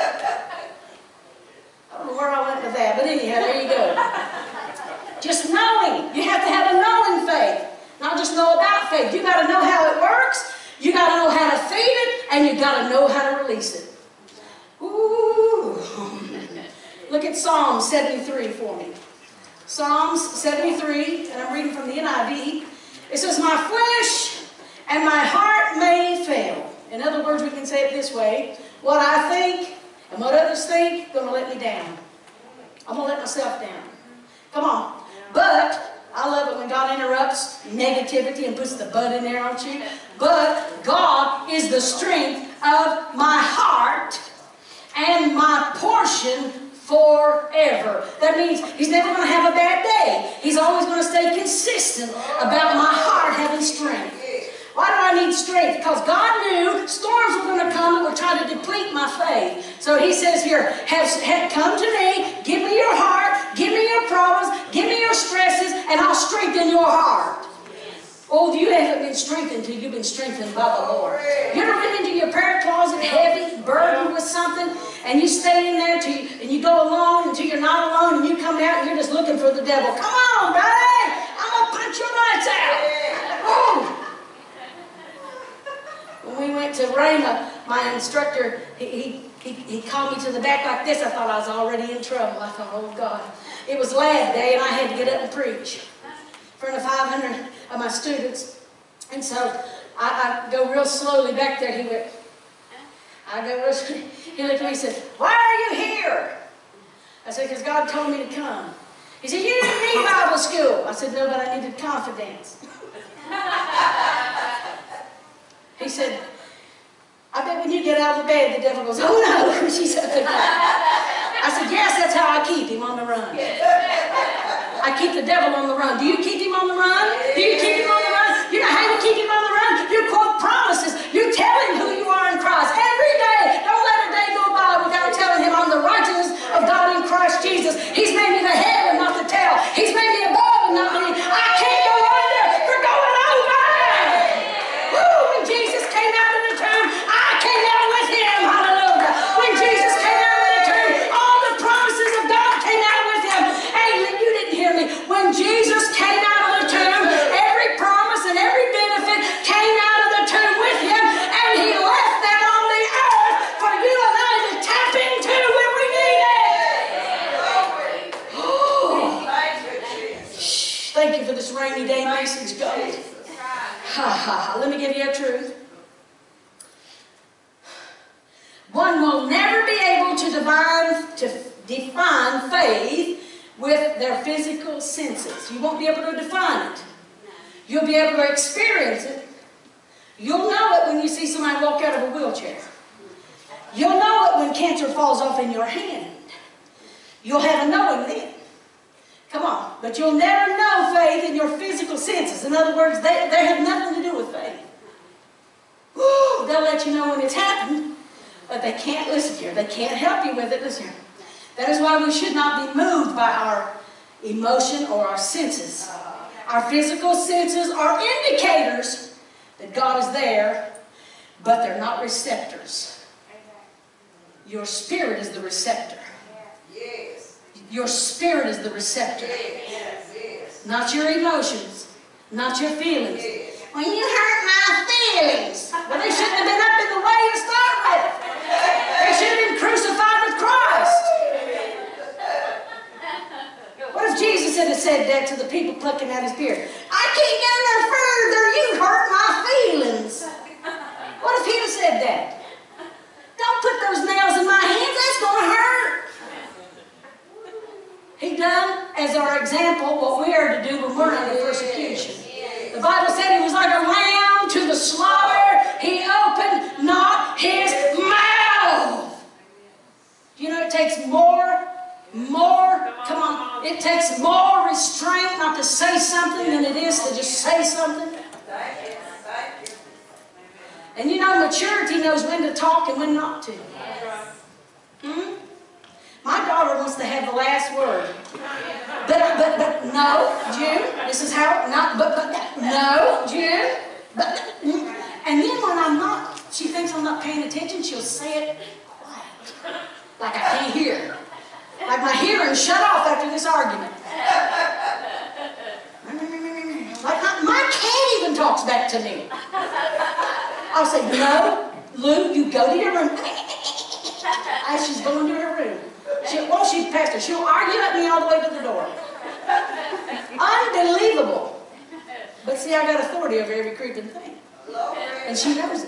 I don't know where I went with that, but anyhow, there you go. Just knowing. You have to have a knowing faith. Not just know about faith. You got to know how it works, you got to know how to feed it, and you got to know how to release it. Ooh. Look at Psalm 73 for me. Psalms 73, and I'm reading from the NIV. It says, my flesh and my heart may fail. In other words, we can say it this way. What I think and what others think going to let me down. I'm going to let myself down. Come on. But I love it when God interrupts negativity and puts the but in there, aren't you? But God is the strength of my heart and my portion forever. That means he's never going to have a bad day. He's always going to stay consistent about my heart having strength. Why do I need strength? Because God knew storms were going to come that would try to deplete my faith. So he says here, come to me, give me your heart, give me your problems, give me your stresses, and I'll strengthen your heart. Oh, you haven't been strengthened until you've been strengthened by the Lord. You ever been into your prayer closet heavy, burdened with something, and you stay in there and you go alone until you're not alone, and you come out and you're just looking for the devil. Come on, buddy! I'm going to punch your lights out! Oh! When we went to Rhema, my instructor, he called me to the back like this. I thought I was already in trouble. I thought, oh God. It was lab day, and I had to get up and preach in front of 500 of my students. And so I go real slowly back there. He went, he looked at me and said, why are you here? I said, because God told me to come. He said, you didn't need Bible school. I said, no, but I needed confidence. He said, I bet when you get out of the bed, the devil goes, oh no, she's up there. I said, yes, that's how I keep him on the run. I keep the devil on the run. Do you keep him on the run? Do you keep him on the run? You know how you keep him on the run? You quote promises. You tell him who you are in Christ. Every day. Don't let a day go by without telling him I'm the righteousness of God in Christ Jesus. He's made me the head and not the tail. He's made me above and not beneath. I can't go under for going over. Woo! When Jesus came out of the tomb, I came out with him. Hallelujah. When Jesus came out of the tomb, all the promises of God came out with him. Hey, you didn't hear me. When Jesus came out of the tomb, every promise and every benefit came out of the tomb with him, and he left that on the earth for you and I to tap into when we need it. Oh. Thank you for this rainy day message, God. Let me give you a truth. One will never be able to define faith with their physical senses. You won't be able to define it. You'll be able to experience it. You'll know it when you see somebody walk out of a wheelchair. You'll know it when cancer falls off in your hand. You'll have a knowing then. Come on. But you'll never know faith in your physical senses. In other words, they have nothing to do with faith. Woo, they'll let you know when it's happened, but they can't listen here. They can't help you with it. Listen here. That is why we should not be moved by our emotion or our senses. Our physical senses are indicators that God is there, but they're not receptors. Your spirit is the receptor. Yes. Your spirit is the receptor. Yes. Not your emotions, not your feelings. Yes. When you hurt my feelings, well, they shouldn't have been up in the way to start with. They should have been crucified with Christ. What if Jesus had said that to the people plucking at his beard? I can't go no further, you hurt my feelings. What if he'd have said that? Don't put those nails in my hands, that's going to hurt. He done, as our example, what we are to do when we're under persecution. The Bible said he was like a lamb to the slaughter. He opened not his mouth. You know, it takes more, come on, it takes more restraint not to say something than it is to just say something. And you know, maturity knows when to talk and when not to. My daughter wants to have the last word. But no, June, this is how, not, but, no, June, but, and then when I'm not, she thinks I'm not paying attention, she'll say it quiet, like I can't hear. Like my hearing shut off after this argument. Like my cat even talks back to me. I'll say, no, Lou, you go to your room. As she's going to her room. She's past her. She'll argue at me all the way to the door. Unbelievable. But see, I got authority over every creeping thing. And she knows it.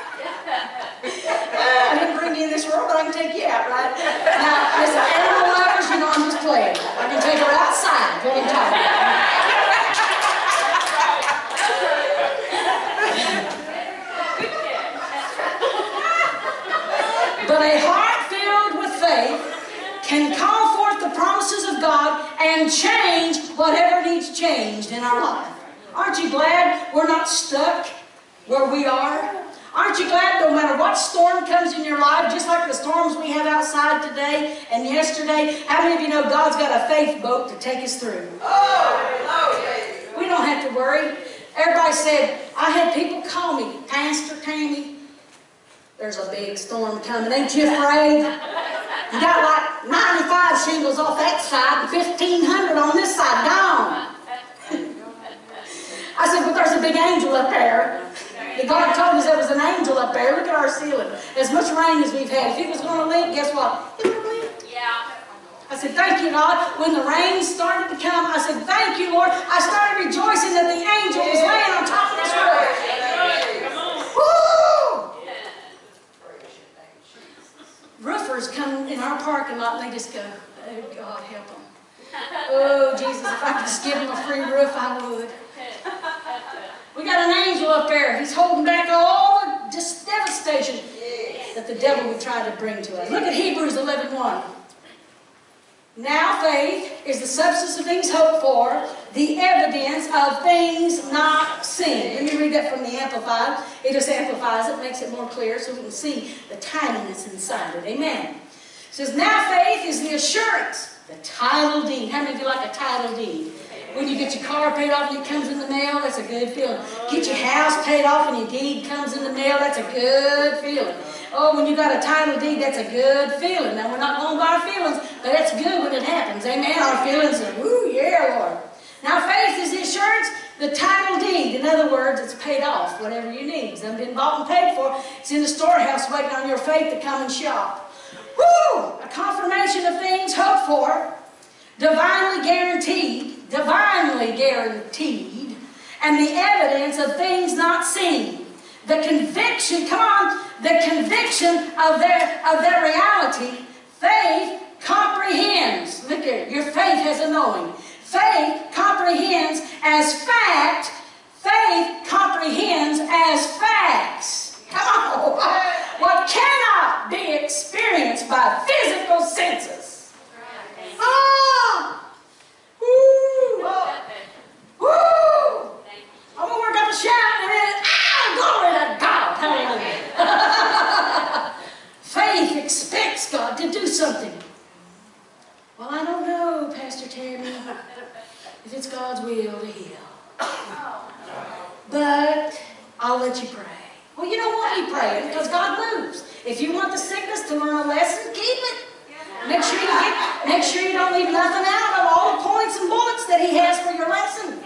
I didn't bring you in this world, but I can take you out, right? Now, listen, animal lovers, you know I'm just playing. I can take her outside. What I'm talking about. But a heart filled with faith can call forth the promises of God and change whatever needs changed in our life. Aren't you glad we're not stuck where we are? Aren't you glad no matter what storm comes in your life, just like the storms we had outside today and yesterday, how many of you know God's got a faith boat to take us through? We don't have to worry. Everybody said, I had people call me, Pastor Tammy, there's a big storm coming. Ain't you afraid? You got like 95 shingles off that side and 1,500 on this side, gone. I said, but there's a big angel up there. The God told us there was an angel up there. Look at our ceiling. As much rain as we've had. If it was going to leak, guess what? It would leak. Yeah. I said, thank you, God. When the rain started to come, I said, thank you, Lord. I started rejoicing that the angel was laying on top of this roof. Woo! Roofers come in our parking lot and they just go, oh, God, help them. Oh, Jesus, if I could just give them a free roof, I would. We got an angel up there. He's holding back all the just devastation that the devil would try to bring to us. Look at Hebrews 11:1. Now faith is the substance of things hoped for, the evidence of things not seen. Let me read that from the Amplified. It just amplifies it, makes it more clear so we can see the tidiness inside it. Amen. It says, now faith is the assurance, the title deed. How many of you like a title deed? When you get your car paid off and it comes in the mail, that's a good feeling. Get your house paid off and your deed comes in the mail, that's a good feeling. Oh, when you got a title deed, that's a good feeling. Now, we're not going by our feelings, but that's good when it happens. Amen? Our feelings are, woo, yeah, Lord. Now, faith is the assurance, the title deed. In other words, it's paid off, whatever you need. It's been bought and paid for. It's in the storehouse waiting on your faith to come and shop. Woo! A confirmation of things hoped for, divinely guaranteed, and the evidence of things not seen. The conviction, come on, the conviction of their reality. Faith comprehends. Look here, your faith has a knowing. Faith comprehends as fact. Faith comprehends as facts. Come on. What cannot be experienced by physical senses. Ah! Woo! Woo! I'm going to work up a shout in a minute. Ah! Glory to God! Hallelujah! Faith expects God to do something. it's God's will to heal. But I'll let you pray. Well, you don't want me praying because God moves. If you want the sickness to learn a lesson, keep it. Make sure you don't leave nothing out of all the points and bullets that He has for your lesson.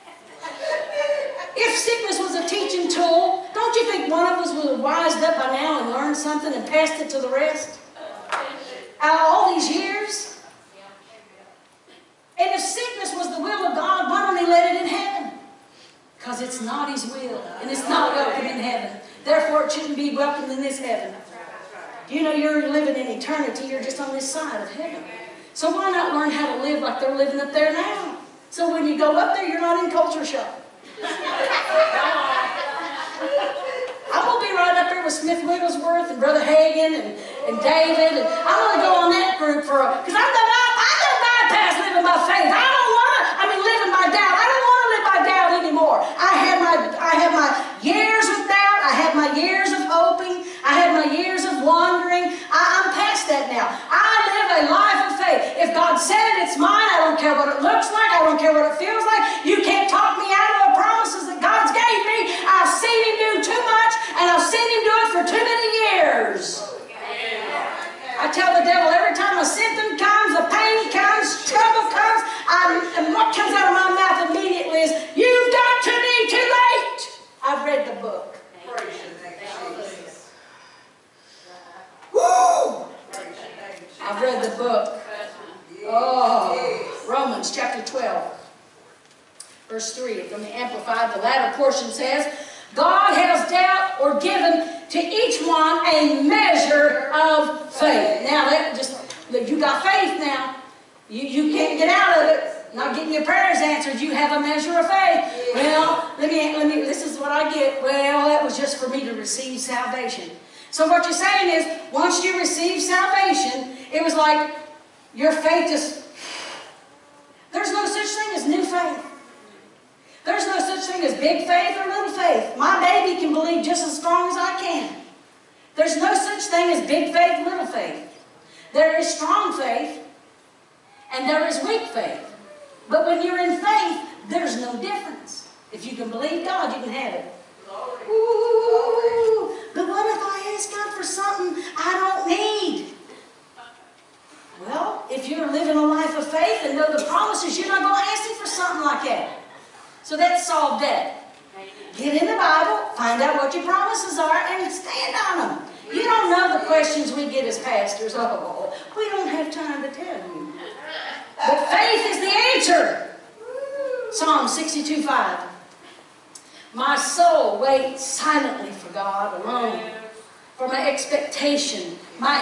If sickness was a teaching tool, don't you think one of us would have wised up by now and learned something and passed it to the rest? Out of all these years? And if sickness was the will of God, why don't He let it in heaven? Because it's not His will, and it's not welcome in heaven. Therefore, it shouldn't be welcomed in this heaven. You know, you're living in eternity, you're just on this side of heaven. So why not learn how to live like they're living up there now? So when you go up there, you're not in culture shock. I'm going to be right up there with Smith Wigglesworth and Brother Hagin and David. And I'm going to go on that group because I'm going to bypass living by faith. Living by doubt. I don't want to live by doubt anymore. I had my years of doubt. I had my years of hoping. I had my years of wandering. I'm past that now. I live a life of faith. If God said it, it's mine. I don't care what it looks like. I don't care what it feels like. You can't talk me out of the promises that God's gave me. I've seen Him do too much, and I've seen Him do it for too many years. I tell the devil every time a symptom comes, a pain comes, trouble comes, and what comes out of my mouth immediately is, you've got to be too late. I've read the book. Woo! I've read the book. Oh, Romans chapter 12, verse 3 from the Amplified. The latter portion says, God has dealt or given to each one a measure of faith. Now, you got faith now. You can't get out of it. Not getting your prayers answered. You have a measure of faith. Well, this is what I get. Well, that was just for me to receive salvation. So what you're saying is, once you receive salvation, it was like your faith just... There's no such thing as new faith. There's no such thing as big faith or little faith. My baby can believe just as strong as I can. There's no such thing as big faith, little faith. There is strong faith, and there is weak faith. But when you're in faith, there's no difference. If you can believe God, you can have it. Ooh, but what if I ask God for something I don't need? Well, if you're living a life of faith and know the promises, you're not going to ask Him for something like that. So that's solved that. Get in the Bible, find out what your promises are, and stand on them. You don't know the questions we get as pastors. Oh, we don't have time to tell you. But faith is the answer. Psalm 62:5. My soul waits silently for God alone. For my expectation.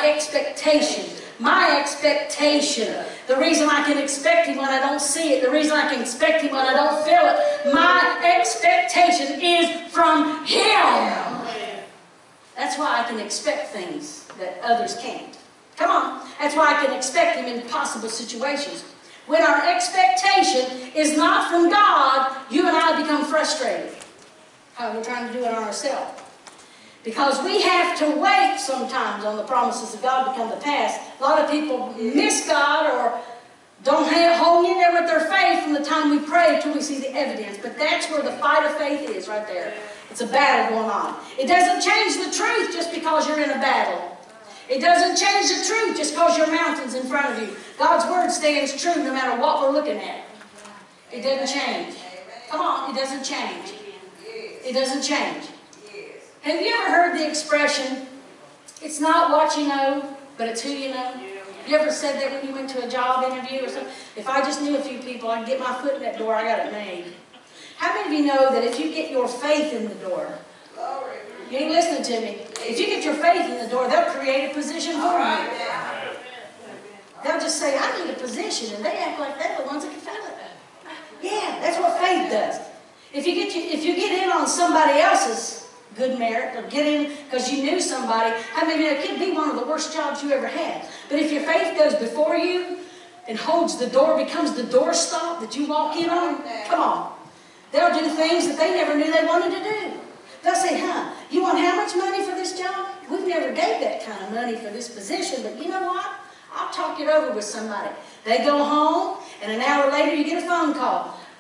The reason I can expect Him when I don't see it. The reason I can expect Him when I don't feel it. My expectation is from Him. That's why I can expect things that others can't. Come on. That's why I can expect Him in impossible situations. When our expectation is not from God, you and I become frustrated. We're trying to do it on ourselves. Because we have to wait sometimes on the promises of God to come to pass. A lot of people miss God or don't hold in there with their faith from the time we pray until we see the evidence. But that's where the fight of faith is right there. It's a battle going on. It doesn't change the truth just because you're in a battle. It doesn't change the truth just because your mountain's in front of you. God's Word stands true no matter what we're looking at. It doesn't change. Come on, it doesn't change. It doesn't change. Have you ever heard the expression, it's not what you know, but it's who you know? You ever said that when you went to a job interview or something? If I just knew a few people, I'd get my foot in that door, I got it made. How many of you know that if you get your faith in the door, you ain't listening to me, if you get your faith in the door, they'll create a position for you. They'll just say, I need a position, and they act like they're the ones that can fill it. Yeah, that's what faith does. If you get in on somebody else's good merit, or get in because you knew somebody, I mean, it could be one of the worst jobs you ever had. But if your faith goes before you and holds the door, becomes the doorstop that you walk in on, come on. They'll do things that they never knew they wanted to do. They'll say, you want how much money for this job? We've never gave that kind of money for this position, but you know what? I'll talk it over with somebody. They go home, and an hour later you get a phone call.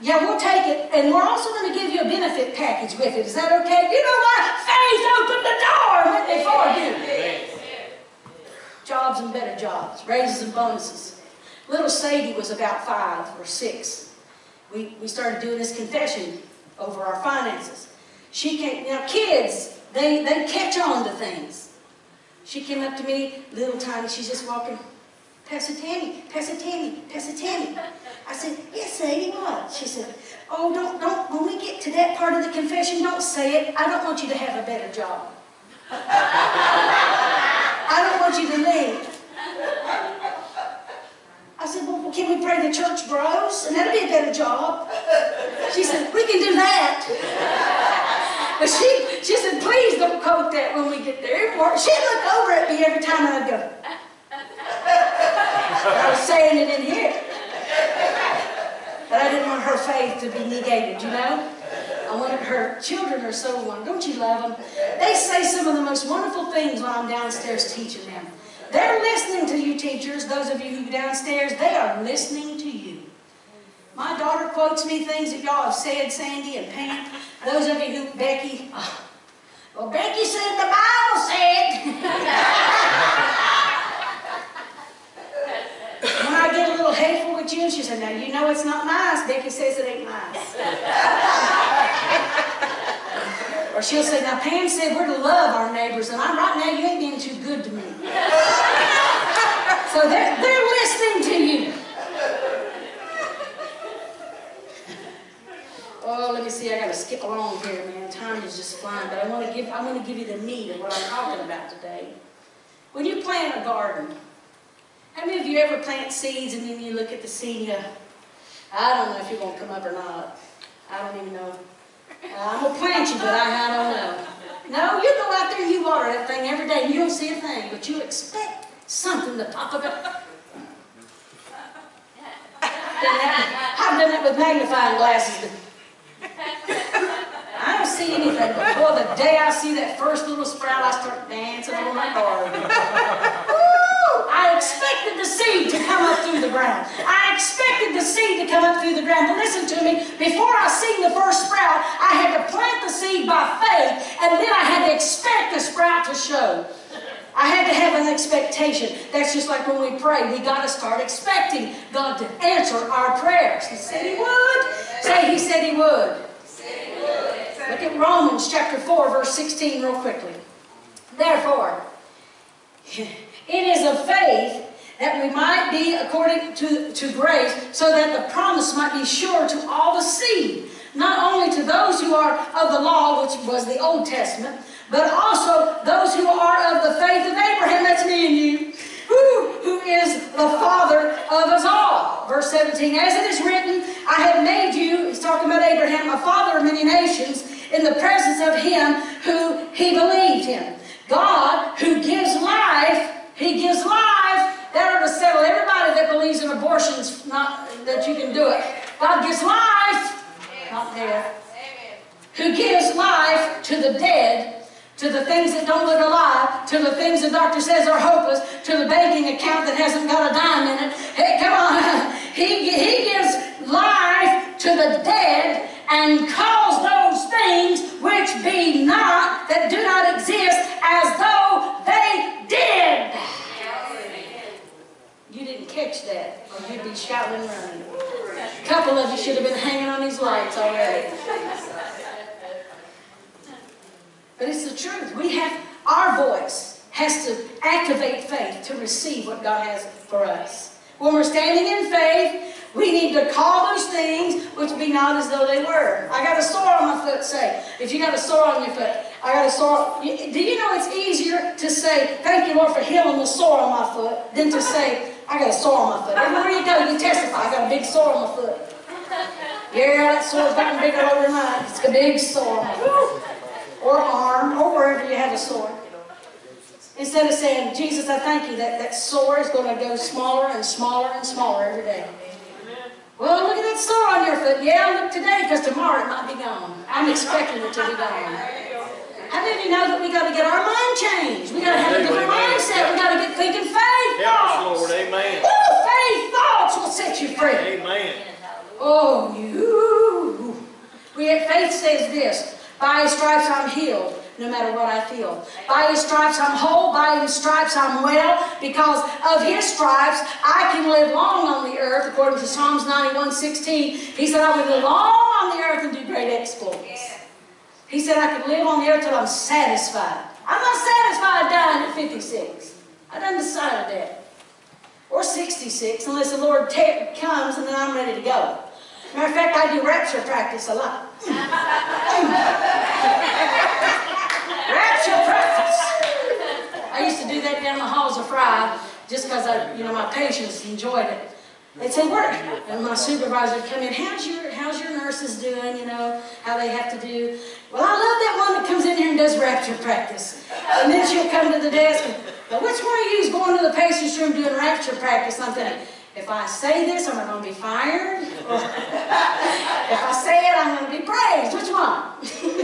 Yeah, we'll take it, and we're also going to give you a benefit package with it. Is that okay? You know what? Faith opened the door, went they for you. Jobs and better jobs, raises and bonuses. Little Sadie was about 5 or 6. We started doing this confession over our finances. She came, now kids, they catch on to things. She came up to me, little tiny, she's just walking, Pastor Tammy, Pastor Tammy, Pastor Tammy. I said, yes, Sadie, what? She said, oh, don't, when we get to that part of the confession, don't say it. I don't want you to have a better job. I don't want you to leave. I said, well, can we pray the church grows? And that'll be a better job. She said, we can do that. But she said, please don't quote that when we get there. She'd look over at me every time I'd go. I was saying it in here. But I didn't want her faith to be negated, you know? I wanted her children are so wonderful. Don't you love them? They say some of the most wonderful things when I'm downstairs teaching them. They're listening to you teachers, those of you who are downstairs, they are listening to you. My daughter quotes me things that y'all have said, Sandy and Pam. Those of you who, Becky, well, Becky said the Bible said. When I get a little hateful with you, she said, now you know it's not nice. Becky says it ain't nice. Or she'll say, now Pam said we're to love our neighbors, and right now you ain't being too good to me. So they're listening to you. Oh, let me see, I gotta skip along here, man. Time is just flying, but I want to give you the meat of what I'm talking about today. When you plant a garden, how many of you ever plant seeds and then you look at the seed and you go, I don't know if you're going to come up or not. I don't even know. I'm going to plant you, but I don't know. No, you go out there and you water that thing every day and you don't see a thing, but you expect something to pop up. I've done that with magnifying glasses. I don't see anything, but boy, the day I see that first little sprout, I start dancing on my garden. I expected the seed to come up through the ground. I expected the seed to come up through the ground. But listen to me, before I seen the first sprout, I had to plant the seed by faith, and then I had to expect the sprout to show. I had to have an expectation. That's just like when we pray. We got to start expecting God to answer our prayers. He said He would. Say, He said He would. Look at Romans chapter 4, verse 16 real quickly. Therefore, it is of faith that we might be according to grace, so that the promise might be sure to all the seed, not only to those who are of the law, which was the Old Testament, but also those who are of the faith of Abraham, that's me and you, who is the father of us all. Verse 17, as it is written, I have made you, he's talking about Abraham, a father of many nations, in the presence of him who he believed him. God, who gives life, He gives life. That ought to settle everybody that believes in abortions, not that you can do it. God gives life, not death. Who gives life to the dead, to the things that don't look alive, to the things the doctor says are hopeless, to the banking account that hasn't got a dime in it. Hey, come on. He gives life to the dead and calls those things which be not, that do not exist, as though they did. You didn't catch that, or you'd be shouting and running. A couple of you should have been hanging on these lights already. But it's the truth. Our voice has to activate faith to receive what God has for us. When we're standing in faith, we need to call those things which be not as though they were. I got a sore on my foot, say. If you got a sore on your foot, I got a sore. Do you know it's easier to say, thank you, Lord, for healing the sore on my foot, than to say, I got a sore on my foot. Everywhere you go, you testify, I got a big sore on my foot. Yeah, that sore's gotten bigger overnight. It's a big sore on my foot. Or arm, or wherever you have a sore. Instead of saying, Jesus, I thank you that that sore is going to go smaller and smaller and smaller every day. Well, look at that sore on your foot. Yeah, look today, because tomorrow it might be gone. I'm expecting it to be gone. How many of you know that we got to get our mind changed? We got to have a different mindset. We got to get thinking faith thoughts. Lord, amen. Ooh, faith thoughts will set you free. Amen. Oh, you. Faith says this, by His stripes I'm healed, no matter what I feel. By His stripes I'm whole, by His stripes I'm well, because of His stripes I can live long on the earth, according to Psalms 91:16. He said I would live long on the earth and do great exploits. He said I could live on the earth till I'm satisfied. I'm not satisfied dying at 56. I done decided that. Or 66, unless the Lord comes and then I'm ready to go. Matter of fact, I do rapture practice a lot. Rapture practice. I used to do that down in the halls of Fry just because my patients enjoyed it. They'd say, and my supervisor would come in, how's your nurses doing, how they have to do. Well, I love that one that comes in here and does rapture practice. And then she'll come to the desk and, but which one of you is going to the patient's room doing rapture practice? I'm thinking, if I say this, am I going to be fired? Or if I say it, I'm going to be praised. Which one?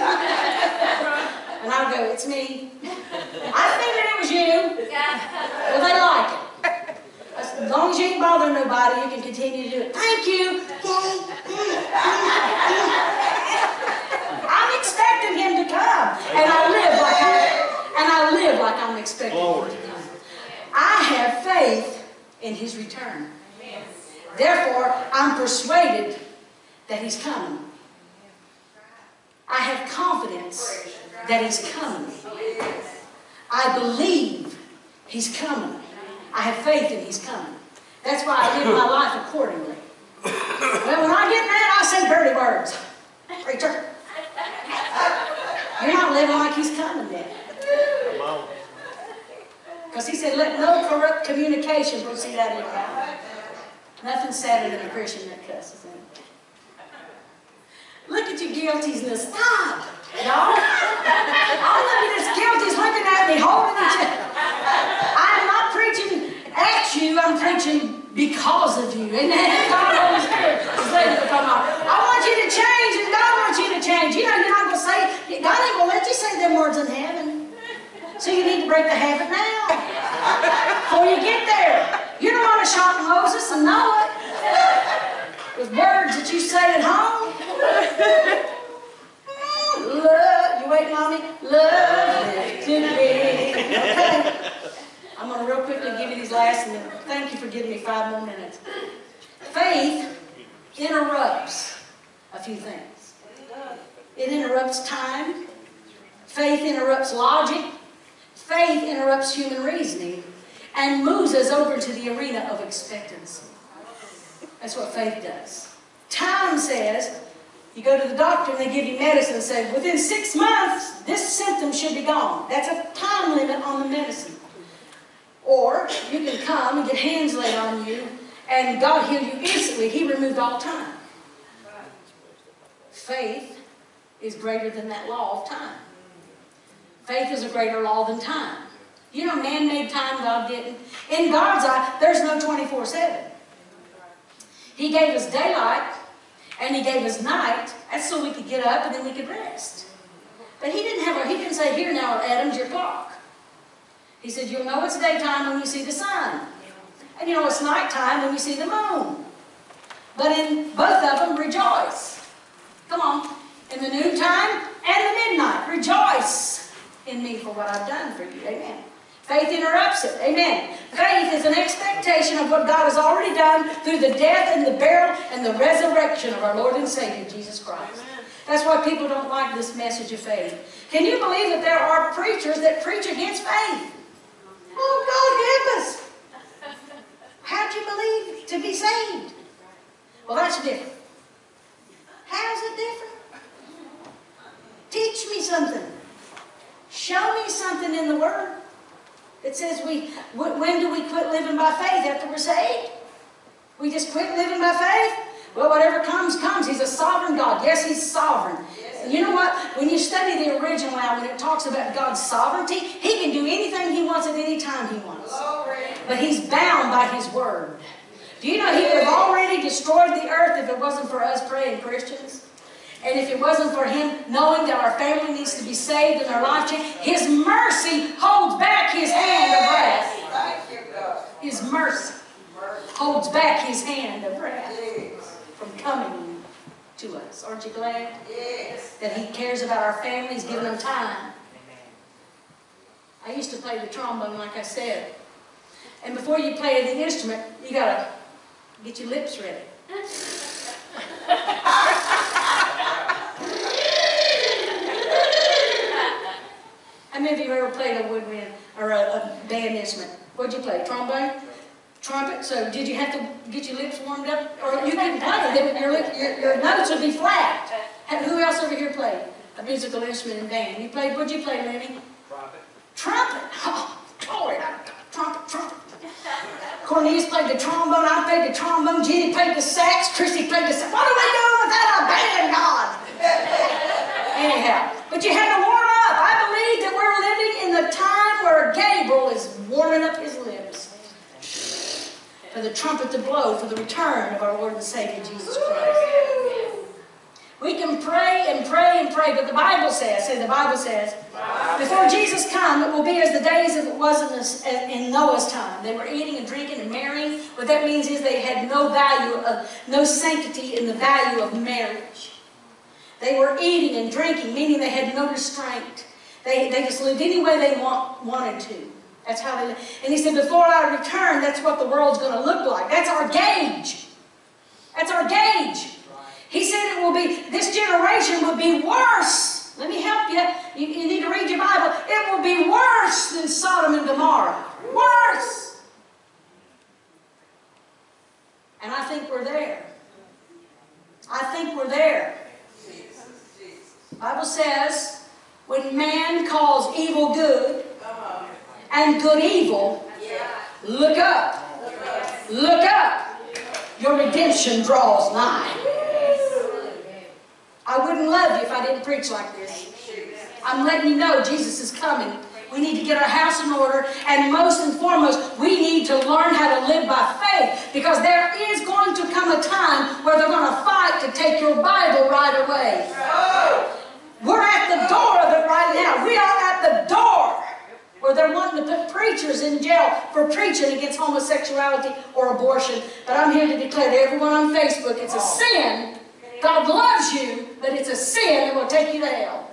And I'll go, it's me. I figured it was you. Well, they like it. As long as you ain't bother nobody, you can continue to do it. Thank you. I'm expecting Him to come. And I live like I'm expecting Him to come. I have faith in His return. Therefore, I'm persuaded that He's coming. I have confidence that He's coming. I believe He's coming. I have faith in He's coming. That's why I live my life accordingly. Well, when I get mad, I say dirty words. Preacher, you're not living like He's coming yet. Because He said, let no corrupt communication proceed out of your mouth. Nothing sadder than a Christian that cusses him. Look at your guilties in the stop, y'all. All of you that's guilty is looking at me, holding each other. I'm not preaching at you, I'm preaching because of you. Amen. God, Holy Spirit is letting you come out. I want you to change, and God wants you to change. You're not going to say, God ain't going to let you say them words in heaven. So you need to break the habit now. Before you get there. You don't want to shock Moses and know it. With words that you say at home. Love, you waiting on me? Love it to me. Okay. I'm going to real quickly give you these last, and then thank you for giving me 5 more minutes. Faith interrupts a few things. It interrupts time. Faith interrupts logic. Faith interrupts human reasoning and moves us over to the arena of expectancy. That's what faith does. Time says, you go to the doctor and they give you medicine and say, within 6 months, this symptom should be gone. That's a time limit on the medicine. Or you can come and get hands laid on you and God heal you instantly. He removed all time. Faith is greater than that law of time. Faith is a greater law than time. You know, man made time, God didn't. In God's eye, there's no 24/7. He gave us daylight, and He gave us night. That's so we could get up and then we could rest. But He didn't say, here now, Adam's your clock. He said, you'll know it's daytime when you see the sun. And you know it's nighttime when you see the moon. But in both of them, rejoice. Come on. In the noontime and the midnight, rejoice in me for what I've done for you. Amen. Faith interrupts it. Amen. Faith is an expectation of what God has already done through the death and the burial and the resurrection of our Lord and Savior, Jesus Christ. That's why people don't like this message of faith. Can you believe that there are preachers that preach against faith? Oh, God, help us. How'd you believe to be saved? Well, that's different. How's it different? Teach me something. Show me something in the Word. It says when do we quit living by faith after we're saved? We just quit living by faith? Well, whatever comes, comes. He's a sovereign God. Yes, He's sovereign. And you know what? When you study the original now, when it talks about God's sovereignty, He can do anything He wants at any time He wants. But He's bound by His Word. Do you know He would have already destroyed the earth if it wasn't for us praying Christians? And if it wasn't for Him knowing that our family needs to be saved and our life changed, His mercy holds back His hand of wrath. His mercy holds back His hand of wrath from coming to us. Aren't you glad? Yes. That He cares about our families, giving them time. I used to play the trombone, like I said. And before you play the instrument, you got to get your lips ready. How many of you ever played a woodwind or a band instrument? What'd you play? Trombone? Trumpet? So did you have to get your lips warmed up? Or you couldn't play them, your notes would be flat. Who else over here played a musical instrument and band? You played, what'd you play, Lenny? Trumpet. Trumpet! Oh, glory! Trumpet. Cornelius played the trombone, I played the trombone, Jenny played the sax, Chrissy played the sax. What are we doing without our band, God? Anyhow, but you had to warm up. I believe that we're living in the time where Gabriel is warming up his lips for the trumpet to blow for the return of our Lord and Savior Jesus Christ. We can pray and pray and pray, but the Bible says, before Jesus comes, it will be as the days as it was in Noah's time. They were eating and drinking and marrying. What that means is they had no sanctity in the value of marriage. They were eating and drinking, meaning they had no restraint. They just lived any way they wanted to. That's how they lived. And he said, before I return, that's what the world's going to look like. That's our gauge. That's our gauge. He said it will be, this generation will be worse. Let me help you. You need to read your Bible. It will be worse than Sodom and Gomorrah. Worse. And I think we're there. I think we're there. The Bible says, when man calls evil good and good evil, look up. Look up. Your redemption draws nigh. I wouldn't love you if I didn't preach like this. I'm letting you know Jesus is coming. We need to get our house in order, and most and foremost, we need to learn how to live by faith, because there is going to come a time where they're going to fight to take your Bible right away. We're at the door of it right now. We are at the door where they're wanting to put preachers in jail for preaching against homosexuality or abortion. But I'm here to declare to everyone on Facebook, it's a sin. God loves you, but it's a sin that will take you to hell.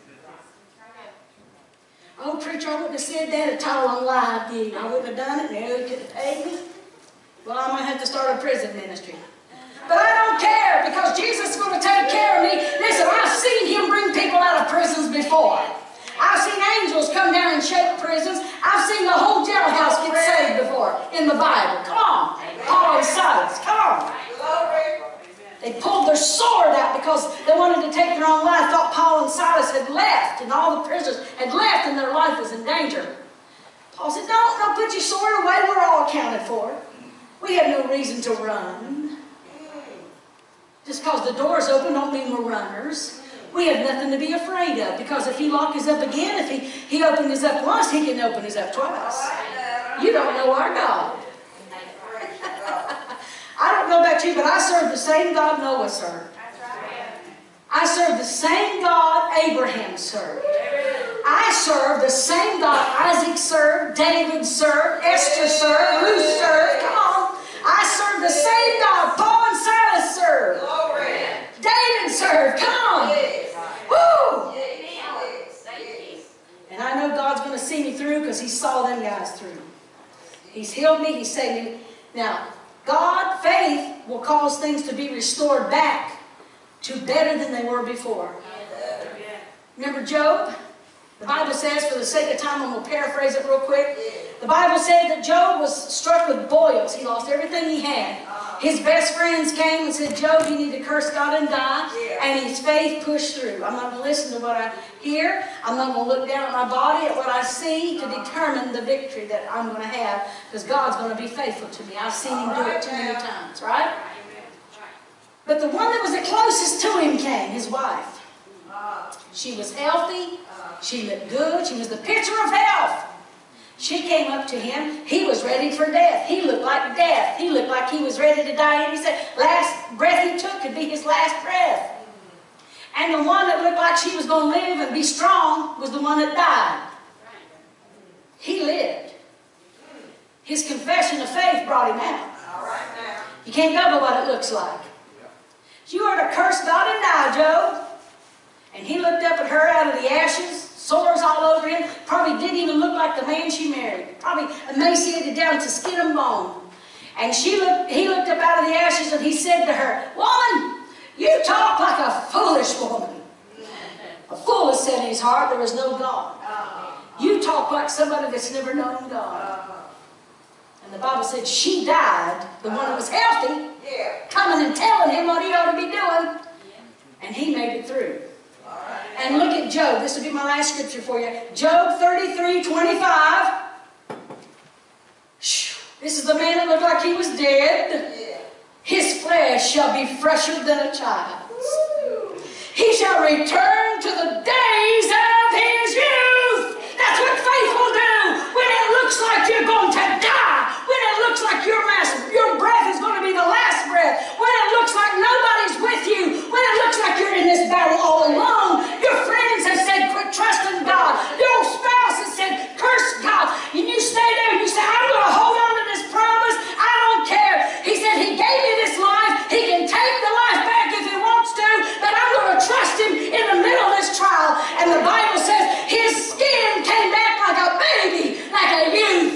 Oh, preacher, I wouldn't have said that at all on live, did I wouldn't have done it. No, he could have paid me. Well, I might have to start a prison ministry. But I don't care, because Jesus is going to take care of me. Listen, I've seen Him bring people out of prisons before. I've seen angels come down and shake prisons. I've seen the whole jailhouse get saved before in the Bible. Come on. Paul and Silas, come on. They pulled their sword out because they wanted to take their own life. Thought Paul and Silas had left, and all the prisoners had left, and their life was in danger. Paul said, don't put your sword away. We're all accounted for. We have no reason to run. Just because the door's open don't mean we're runners. We have nothing to be afraid of, because if He locked us up again, if he opened us up once, He can open us up twice. You don't know our God. I don't know about you, but I serve the same God Noah served. I serve the same God Abraham served. I serve the same God Isaac served, David served, Esther served, Ruth served. Come on. I serve the same God Paul and Silas served. David served. Come on. Woo! And I know God's going to see me through, because He saw them guys through. He's healed me. He's saved me. Now, God, faith will cause things to be restored back to better than they were before. Remember Job? The Bible says, for the sake of time, I'm going to paraphrase it real quick. The Bible said that Job was struck with boils. He lost everything he had. His best friends came and said, Job, you need to curse God and die. And his faith pushed through. I'm not going to listen to what I hear. I'm not going to look down at my body, at what I see, to determine the victory that I'm going to have, because God's going to be faithful to me. I've seen Him do it too many times, right? But the one that was the closest to Him came, his wife. She was healthy. She looked good. She was the picture of health. She came up to him. He was ready for death. He looked like death. He looked like he was ready to die. And he said, last breath he took could be his last breath. And the one that looked like she was going to live and be strong was the one that died. He lived. His confession of faith brought him out. You can't go by what it looks like. You are to curse God and die, Job. And he looked up at her out of the ashes, sores all over him. Probably didn't even look like the man she married. Probably emaciated down to skin and bone. And he looked up out of the ashes and he said to her, "Woman, you talk like a foolish woman." A fool has said in his heart, "There is no God." You talk like somebody that's never known God. And the Bible said she died, the one that was healthy, coming and telling him what he ought to be doing. And he made it through. And look at Job. This will be my last scripture for you. Job 33:25. This is the man that looked like he was dead. His flesh shall be fresher than a child's. He shall return to the days of his youth. That's what faith will do. When it looks like you're going to die. When it looks like your breath is going to be the last breath. When it looks like nobody's with you. When it looks like you're in this battle all alone. Your friends have said, "Quit trusting God." Your spouse has said, "Curse God." And you stay there and you say, "I'm going to hold on to this promise. I don't care." He said, "He gave me this life. He can take the life back if he wants to. But I'm going to trust him in the middle of this trial." And the Bible says his skin came back like a baby, like a youth.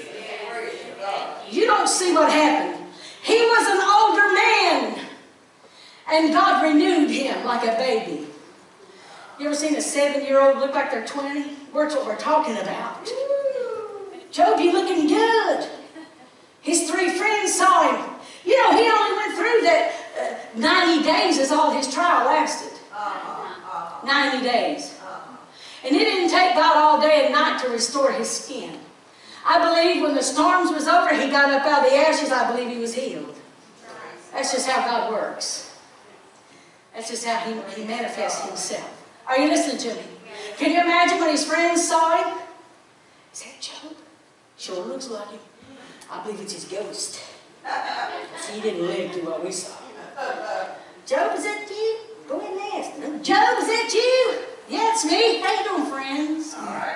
You don't see what happened. He was an older man. And God renewed him like a baby. You ever seen a 7-year-old look like they're 20? That's what we're talking about. Job, you looking good. His 3 friends saw him. You know, he only went through that 90 days is all his trial lasted. 90 days. And it didn't take God all day and night to restore his skin. I believe when the storms was over, he got up out of the ashes, I believe he was healed. That's just how God works. That's just how he manifests himself. Are you listening to me? Can you imagine when his friends saw him? Is that Job? Sure looks like him. I believe it's his ghost. He didn't live to what we saw. Job, is that you? Go in and ask. Job, is that you? Yeah, it's me. How you doing, friends? All right.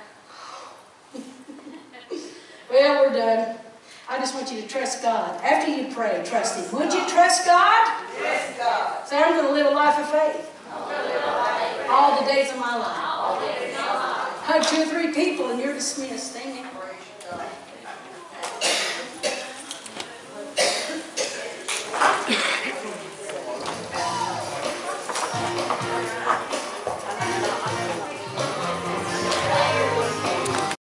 Well, we're done. I just want you to trust God. After you pray, trust Him. Would you trust God? Yes, God. Say, I'm going to live a life of faith. All the days of my life. Hug 2 or 3 people and you're dismissed. Amen.